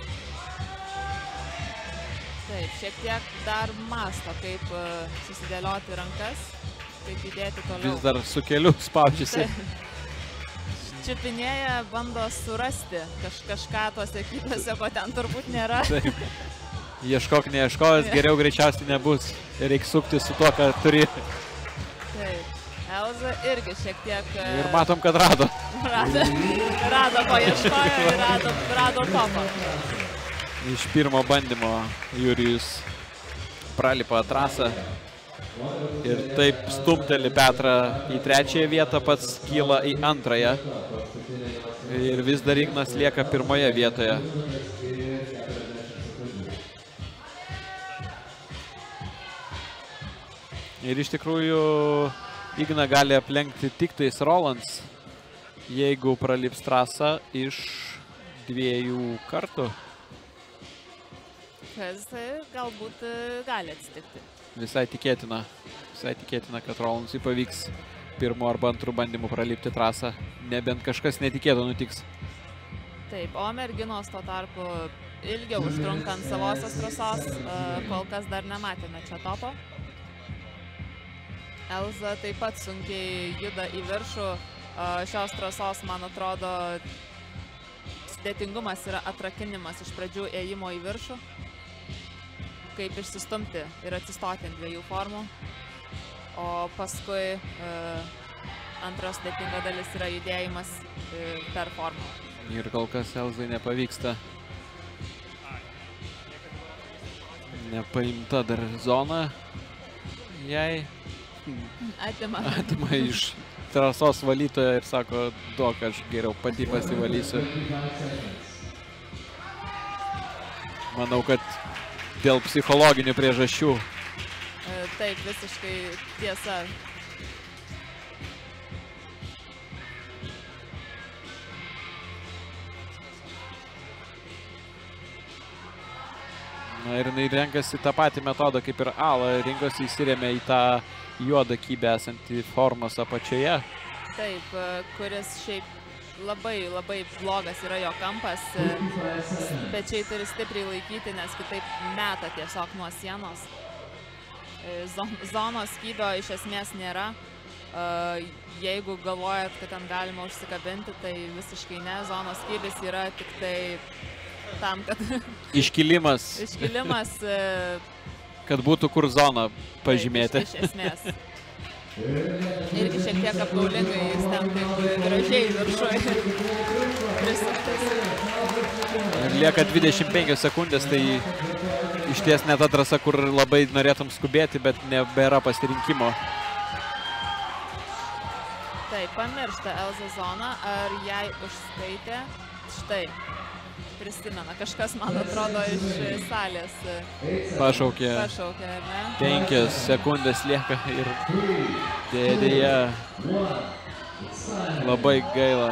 S1: Taip, šiek tiek dar mąsto, kaip susidėlioti rankas, kaip judėti toliau.
S2: Vis dar su keliu spaudžiasi.
S1: Čiupinėja, bando surasti kaž, kažką tuose kybiuose, ko ten turbūt nėra.
S2: Taip. Ieškok, neieškojęs, geriau greičiausiai nebus. Reikia sukti su tuo, ką turi.
S1: Taip. Elza irgi šiek tiek...
S2: Ir matom, kad rado.
S1: Rado, rado paieškojo ir rado, rado topą.
S2: Iš pirmo bandymo Jurijus pralipa trasą ir taip stumteli Petrą į trečiąją vietą, pats kyla į antrąją. Ir vis dar Ignas lieka pirmoje vietoje. Ir iš tikrųjų Igna gali aplenkti tik tais Rolands, jeigu pralips trasą iš dviejų kartų.
S1: Kas galbūt gali atsitikti.
S2: Visai tikėtina. Visai tikėtina, kad Rolandsui pavyks pirmo arba antrų bandymų pralipti trasą. Nebent kažkas netikėto nutiks.
S1: Taip, o merginos tuo tarpu ilgiau užtrunka ant savosios trasos, kol kas dar nematėme čia topo. Elza taip pat sunkiai juda į viršų. Šios trasos, man atrodo, sudėtingumas yra atrakinimas iš pradžių ėjimo į viršų, kaip išsistumti ir atsistoti ant dviejų formų. O paskui antros sudėtinga dalis yra judėjimas per formą.
S2: Ir kol kas Elzai nepavyksta. Nepaimta dar zona jai.
S1: Atima.
S2: Atima iš trasos valytojo ir sako, duok, aš geriau pati pasivalysiu. Manau, kad dėl psichologinių priežasčių.
S1: Taip, visiškai tiesa.
S2: Na ir jinai renkasi tą patį metodą kaip ir Ala, rinkosi įsirėmė į tą juodą kybę esantį formos apačioje.
S1: Taip, kuris šiaip labai, labai blogas yra jo kampas. Pečiai turi stipriai laikyti, nes kitaip meta tiesiog nuo sienos. Zonos kybio iš esmės nėra. Jeigu galvojat, kad ten galima užsikabinti, tai visiškai ne. Zonos kybis yra tik tai tam, kad...
S2: Iškilimas.
S1: Iškilimas...
S2: Kad būtų kur zoną pažymėti.
S1: Taip, iš, iš esmės. Irgi šiek tiek apgaulingai jis ten taip gražiai viršuje prisuktas.
S2: Ir lieka dvidešimt penkios sekundės, tai iš ties ne ta trasa, kur labai norėtum skubėti, bet nebėra pasirinkimo.
S1: Taip, pamiršta Elza zoną, ar jai užskaitė? Štai. Prisimena, kažkas, man atrodo, iš salės
S2: pašaukė.
S1: Pašaukė, ar ne?
S2: Penkios sekundės lieka ir dėdėje labai gaila.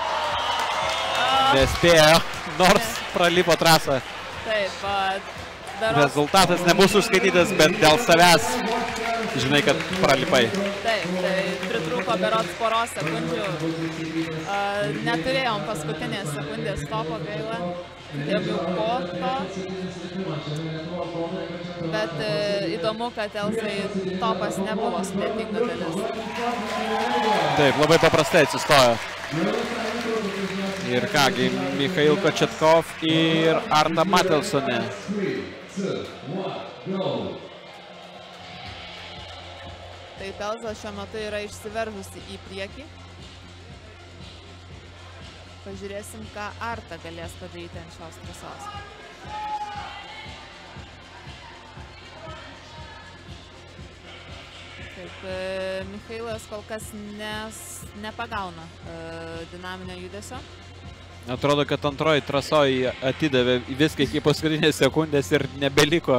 S2: Nespėjo, nors pralipo trasą.
S1: Taip, daros...
S2: Rezultatas nebus užskaitytas, bet dėl savęs žinai, kad pralipai.
S1: Taip, tai pritrūko berods poros sekundžių. Neturėjom paskutinės sekundės topo, gaila. Jau po to. Bet įdomu, kad Elzai topas nebuvo sudėtinga dalis.
S2: Taip, labai paprastai atsistojo. Ir kągi, Michail Kochetkov ir Arta Matelsonė.
S1: Taip, Elza šiuo metu yra išsiveržusi į priekį. Pažiūrėsim, ką Arta galės padaryti ant šios trasos. Taip, Michailas kol kas nes, nepagauna uh, dinaminio judesio.
S2: Atrodo, kad antroji trasoji atidavė viską iki paskutinės sekundės ir nebeliko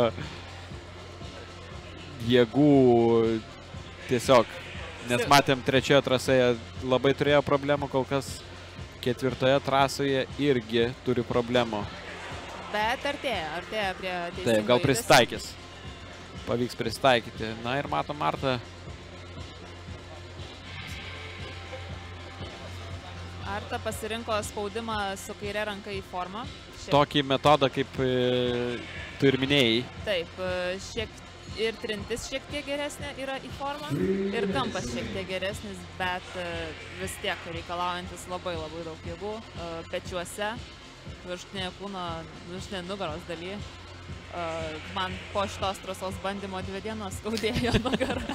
S2: jėgų tiesiog. Nes matėm, trečioje trasoje labai turėjo problemų, kol kas ketvirtoje trasoje irgi turi problemų.
S1: Bet artėja, artėja prie teisingo.
S2: Taip, gal prisitaikys. Pavyks prisitaikyti. Na ir matom Artą.
S1: Arta pasirinko spaudimą su kairė ranka į formą.
S2: Šiek... Tokį metodą, kaip e, tu ir minėjai.
S1: Taip, šiek, ir trintis šiek tiek geresnė yra į formą, ir kampas šiek tiek geresnis, bet e, vis tiek reikalaujantis labai labai daug jėgų e, pečiuose, viršutinėje kūno, viršutinėje nugaros daly. E, man po šitos trasos bandymo dvi dienos skaudėjo nugarą.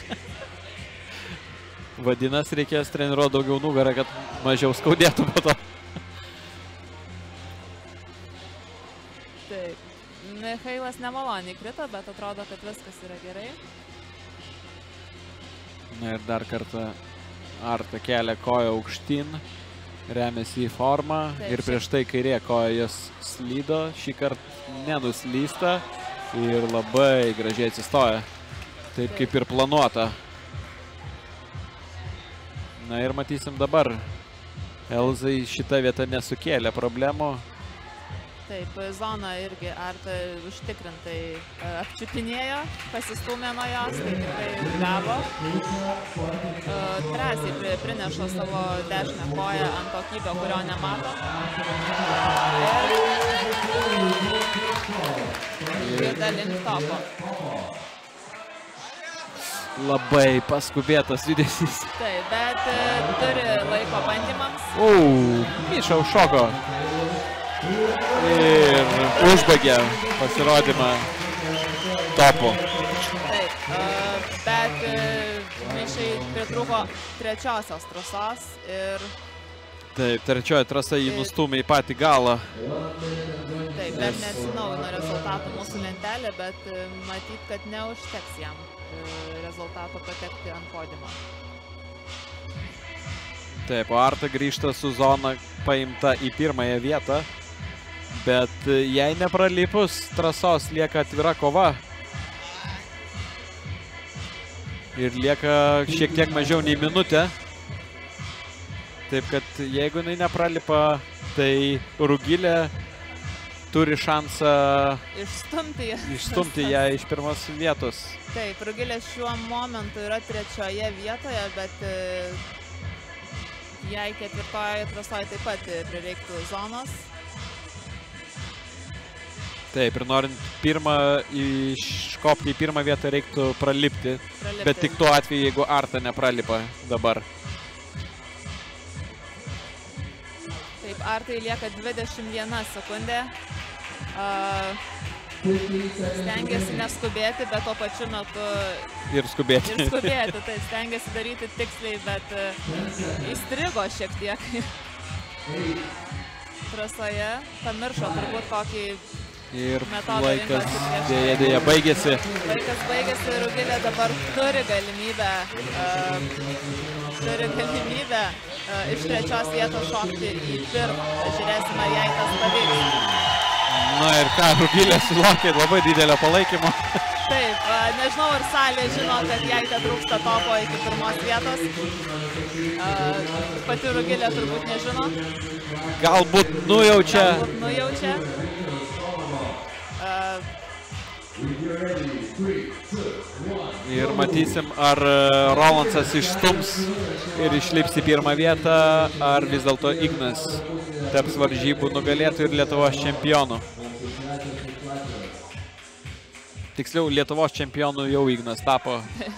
S2: Vadinasi, reikės treniruoti daugiau nugarą, kad mažiau skaudėtų po to.
S1: Taip. Michailas nemaloniai krito, bet atrodo, kad viskas yra gerai.
S2: Na ir dar kartą Arta kelia koją aukštyn, remiasi į formą. Taip, ir prieš tai kairė koja jos slydo, šį kartą nenuslysta ir labai gražiai atsistoja. Taip, Taip. kaip ir planuota. Na ir matysim dabar. Elzai šita vieta nesukėlė problemų.
S1: Taip, zona irgi Arta užtikrintai apčiupinėjo, pasistūmė nuo jos, tai tikrai gavo. Drąsiai prineša savo dešinę koją ant to kybio, kurio nemato. Ir juda link topo.
S2: Labai paskubėtas judesys.
S1: Taip, bet turi laiko bandymams.
S2: O, Miša užšoko. Ir užbaigė pasirodymą topu.
S1: Taip, bet Mišai pritrūko trečiosios trasos ir...
S2: Taip, trečioji trasa jį nustūmė į patį galą.
S1: Taip, dar neatsinaujino rezultatų mūsų lentelė, bet matyt, kad neužteks jam rezultato patekti ant podiumo.
S2: Taip, o Arta grįžta su zona paimta į pirmąją vietą, bet jei nepralipus trasos lieka atvira kova ir lieka šiek tiek mažiau nei minutė. Taip, kad jeigu jinai nepralipa, tai Rugilė turi šansą
S1: išstumti,
S2: išstumti ją iš pirmos vietos.
S1: Taip, Rugilė šiuo momentu yra trečioje vietoje, bet jai ketvirtoje trasoje taip pat prireiktų zonos.
S2: Taip, ir norint pirmą iškopti į pirmą vietą reiktų pralipti, pralipti. Bet tik tuo atveju, jeigu Arta nepralipa dabar.
S1: Taip, Artai lieka dvidešimt viena sekundė. Stengiasi neskubėti, bet tuo pačiu metu...
S2: Ir skubėti.
S1: Ir skubėti, tai stengiasi daryti tiksliai, bet įstrigo šiek tiek trasoje. Pamiršo turbūt kokį metodą
S2: laikas
S1: rinkosi.
S2: Dėja, dėja, baigėsi.
S1: Laikas baigėsi, Rugilė dabar turi galimybę, turi galimybę iš trečios vietos šokti į pirmą. Žiūrėsime, jei tas pavyks.
S2: Na ir ką, Rugilė sulaukė labai didelio palaikymo.
S1: Taip, nežinau, ar salė žino, kad jai te trūksta topo iki pirmos vietos. Pati Rugilė turbūt nežino.
S2: Galbūt nujaučia.
S1: Galbūt nujaučia.
S2: Ir matysim, ar Rolandsas išstums ir išlips į pirmą vietą, ar vis dėlto Ignas taps varžybų nugalėtojų ir Lietuvos čempionų. Tiksliau, Lietuvos čempionų jau Ignas tapo.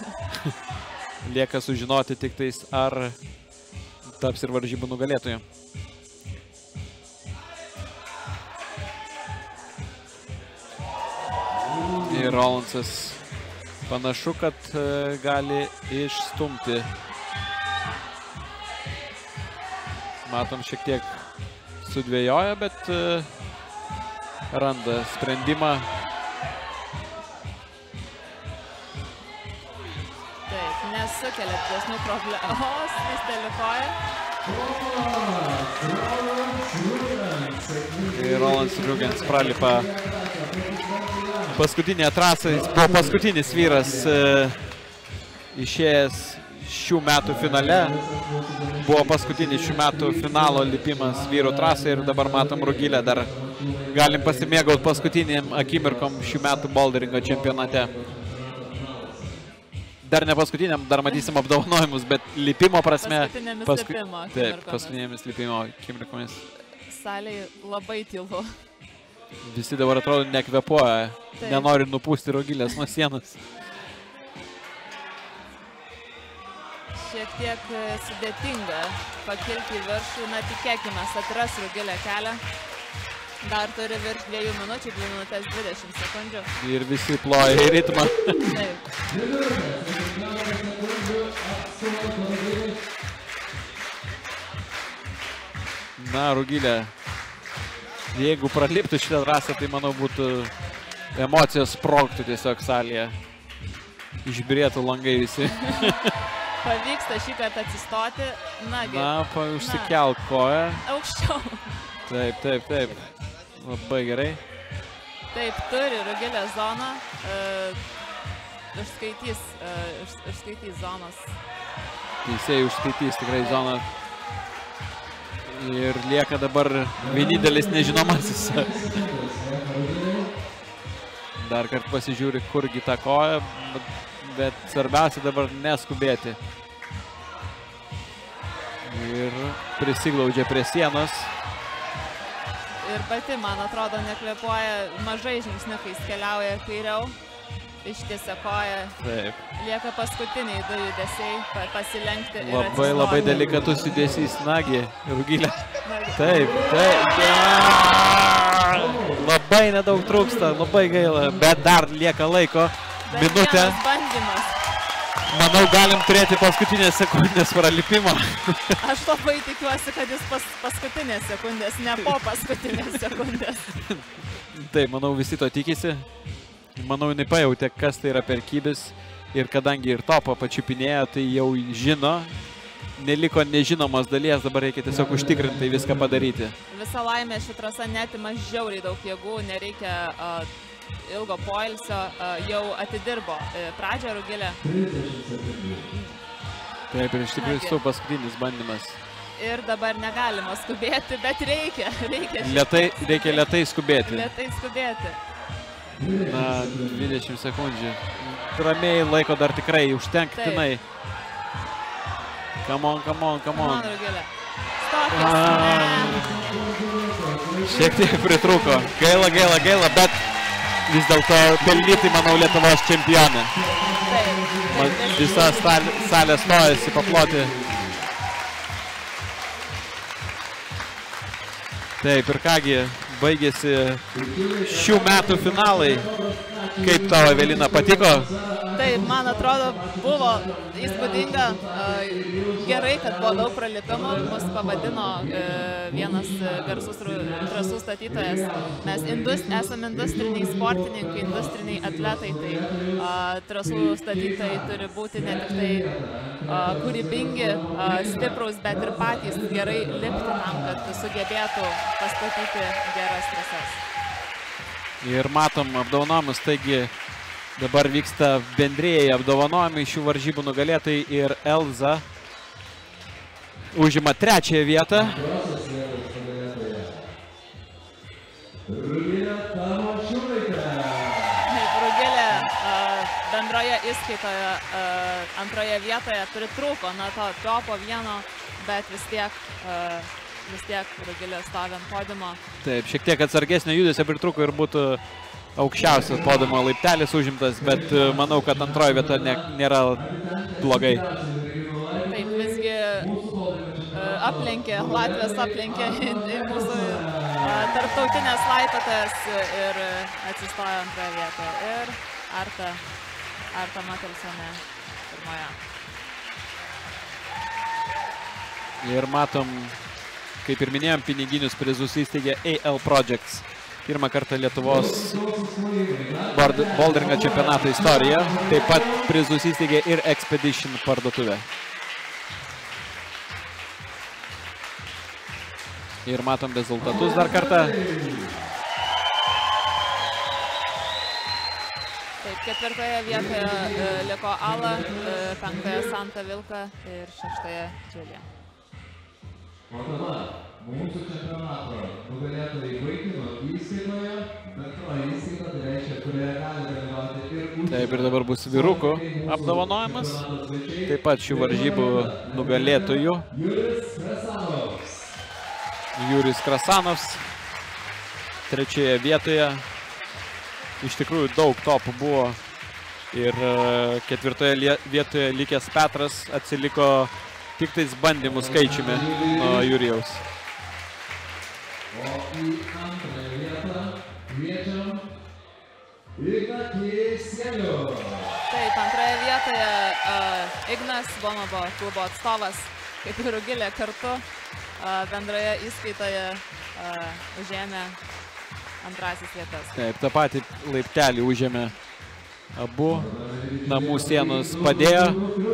S2: Lieka sužinoti tik tais, ar taps ir varžybų nugalėtojų. Ir Rolandsas panašu, kad gali išstumti. Matom, šiek tiek sudvėjoja, bet randa sprendimą.
S1: Taip, nesukelia didesnių problemų. O, slysteli koja.
S2: Ir Rolandas Rugens pralipa paskutinė trasa, jis buvo paskutinis vyras e, išėjęs šių metų finale. Buvo paskutinis šių metų finalo lipimas vyrų trasai ir dabar matom Rugilę dar galim pasimėgauti paskutiniam akimirkom šių metų boulderingo čempionate. Dar ne paskutiniam, dar matysim apdovanojimus, bet lipimo prasme...
S1: Paskutinėmis
S2: pasku...
S1: lipimo
S2: Taip,
S1: akimirkomis.
S2: paskutinėmis lipimo akimirkomis.
S1: Salėje labai tylu.
S2: Visi dabar atrodo nekvepuoja,
S1: Taip.
S2: nenori nupūsti Rugilės nuo sienos.
S1: Šiek tiek sudėtinga pakilti į viršų. Na, tikėkime, atras Rugilė kelią. Dar turi virš dviejų minučių, dvi minutės dvidešimt sekundžių.
S2: Ir visi ploja į ritmą.
S1: Taip.
S2: Na, Rugilė, jeigu praliptų šitą trasą, tai manau būtų emocijos sprogtų tiesiog salėje. Išbirėtų langai visi.
S1: Pavyksta šį kartą atsistoti. Nagi.
S2: Na, pa, užsikelt koją.
S1: Aukščiau.
S2: Taip, taip, taip. Labai gerai.
S1: Taip, turi Rugilė zoną. Uh, užskaitys, uh, už, užskaitys zonos.
S2: Teisėjai užskaitys tikrai zoną. Ir lieka dabar vienintelis nežinomasis. Dar kart pasižiūri, kurgi tą koją, bet, bet svarbiausia dabar neskubėti. Ir prisiglaudžia prie sienos.
S1: Ir pati, man atrodo, nekvėpuoja, mažai žingsniukais keliauja kairiau, ištiesia koją.
S2: Taip.
S1: Lieka paskutiniai du judesiai, pa, pasilenkti ir
S2: Labai,
S1: atsistoti.
S2: labai delikatus judesys, nagi, Rugilė.
S1: Nagi.
S2: Taip, taip. Ja! Labai nedaug trūksta, labai gaila, bet dar lieka laiko.
S1: Dar
S2: Minutė.
S1: vienas bandymas.
S2: Manau, galim turėti paskutinės sekundės pralipimą.
S1: Aš labai tikiuosi, kad jis pas, paskutinės sekundės, ne po paskutinės sekundės.
S2: Taip, manau, visi to tikisi. Manau, jinai pajautė, kas tai yra per kibis. Ir kadangi ir topą pačiupinėjo, tai jau žino. Neliko nežinomos dalies, dabar reikia tiesiog užtikrintai viską padaryti.
S1: Visa laimė ši trasa netima žiauriai daug jėgų, nereikia uh, ilgo poilsio, uh, jau atidirbo uh, pradžią Rugilė.
S2: Taip, ir iš tikrųjų su paskutinis bandymas.
S1: Ir dabar negalima skubėti, bet reikia, reikia.
S2: Lietai, reikia lietai skubėti.
S1: Lietai skubėti.
S2: Na, dvidešimt sekundžių. Ramiai laiko dar tikrai užtenktinai. Come on, come on, come on.
S1: Come on, Rugilė. Stokis.
S2: Šiek tiek pritrūko. Gaila, gaila, gaila, bet vis dėlto pelnytai, manau, Lietuvos čempionė.
S1: Taip. taip
S2: Visa salė stojasi paploti. Taip, ir kągi, baigėsi šių metų finalai. Kaip tau, Evelina, patiko?
S1: Taip, man atrodo, buvo įspūdinga. Gerai, kad buvo daug pralipimų. Mus pavadino vienas garsus trasų statytojas. Mes indus, esame industriniai sportininkai, industriniai atletai. Tai trasų statytojai turi būti ne tik tai kūrybingi, stiprus, bet ir patys gerai lipti tam, kad sugebėtų pastatyti geras trasas.
S2: Ir matom apdovanojimus, taigi dabar vyksta bendrieji apdovanojimai šių varžybų nugalėtojai ir Elza užima trečiąją vietą.
S1: Rugilė bendroje įskaitoje antroje vietoje pritrūko nuo to topo vieno, bet vis tiek vis tiek Rugilė stovi ant podiumo.
S2: Taip, šiek tiek atsargesnio judesio pritrūko ir būtų aukščiausias podiumo laiptelis užimtas, bet manau, kad antroji vieta ne, nėra blogai.
S1: Taip, visgi aplenkė, Latvijos aplenkė mūsų tarptautinės laipiotojas ir atsistojo antroje vietoje. Ir Arta, Arta Matelsonė pirmoje.
S2: Ir matom, kaip ir minėjom, piniginius prizus įsteigė A L Projects. Pirmą kartą Lietuvos boulderingo čempionato istoriją. Taip pat prizus įsteigė ir Expedition parduotuvė. Ir matom rezultatus dar kartą.
S1: Taip, ketvirtoje vietoje liko Ala, penktoje Santa Vilka ir šeštoje Džiulija.
S3: O dabar mūsų čempionato nugalėtojai vaikinų įskaitoje, bendroji įskaita, tai reiškia, kurioje gali dalyvauti ir užsienio.
S2: Taip, ir dabar bus vyrukų apdovanojimas. Taip pat šių varžybų nugalėtojų.
S3: Juris Krasanovs.
S2: Juris Krasanovs trečioje vietoje. Iš tikrųjų daug topų buvo ir ketvirtoje vietoje likęs Petras atsiliko tik tais bandymų skaičiumi nuo Jurijaus.
S3: O į antrąją vietą kviečiam Ignatį Sielių.
S1: Taip, antroje vietoje uh, Ignas, Bonobo klubo atstovas, kaip ir Rugilė kartu, uh, bendroje įskaitoje uh, užėmė antrasis vietas.
S2: Taip, tą patį laiptelį užėmė abu, namų sienos padėjo.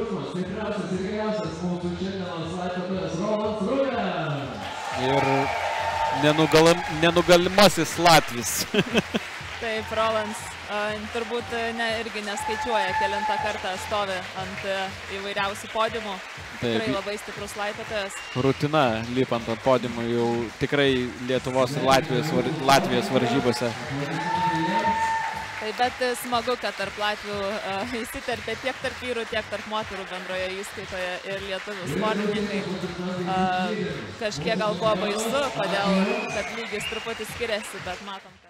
S2: Ir nenugalim, nenugalimasis Latvis.
S1: Taip, Rolands uh, turbūt ne, irgi neskaičiuoja, kelintą kartą stovi ant uh, įvairiausių podiumų. Tikrai labai stiprus laipiotojas.
S2: Rutina lipant ant podiumų jau tikrai Lietuvos ir Latvijos, var, Latvijos varžybose.
S1: Taip, bet smagu, kad tarp Latvių uh, įsiterpė tiek tarp vyrų, tiek tarp moterų bendroje įskaitoje ir lietuvių sportininkai. Uh, kažkiek gal buvo baisu, kodėl, kad lygis truputį skiriasi, bet matom, kad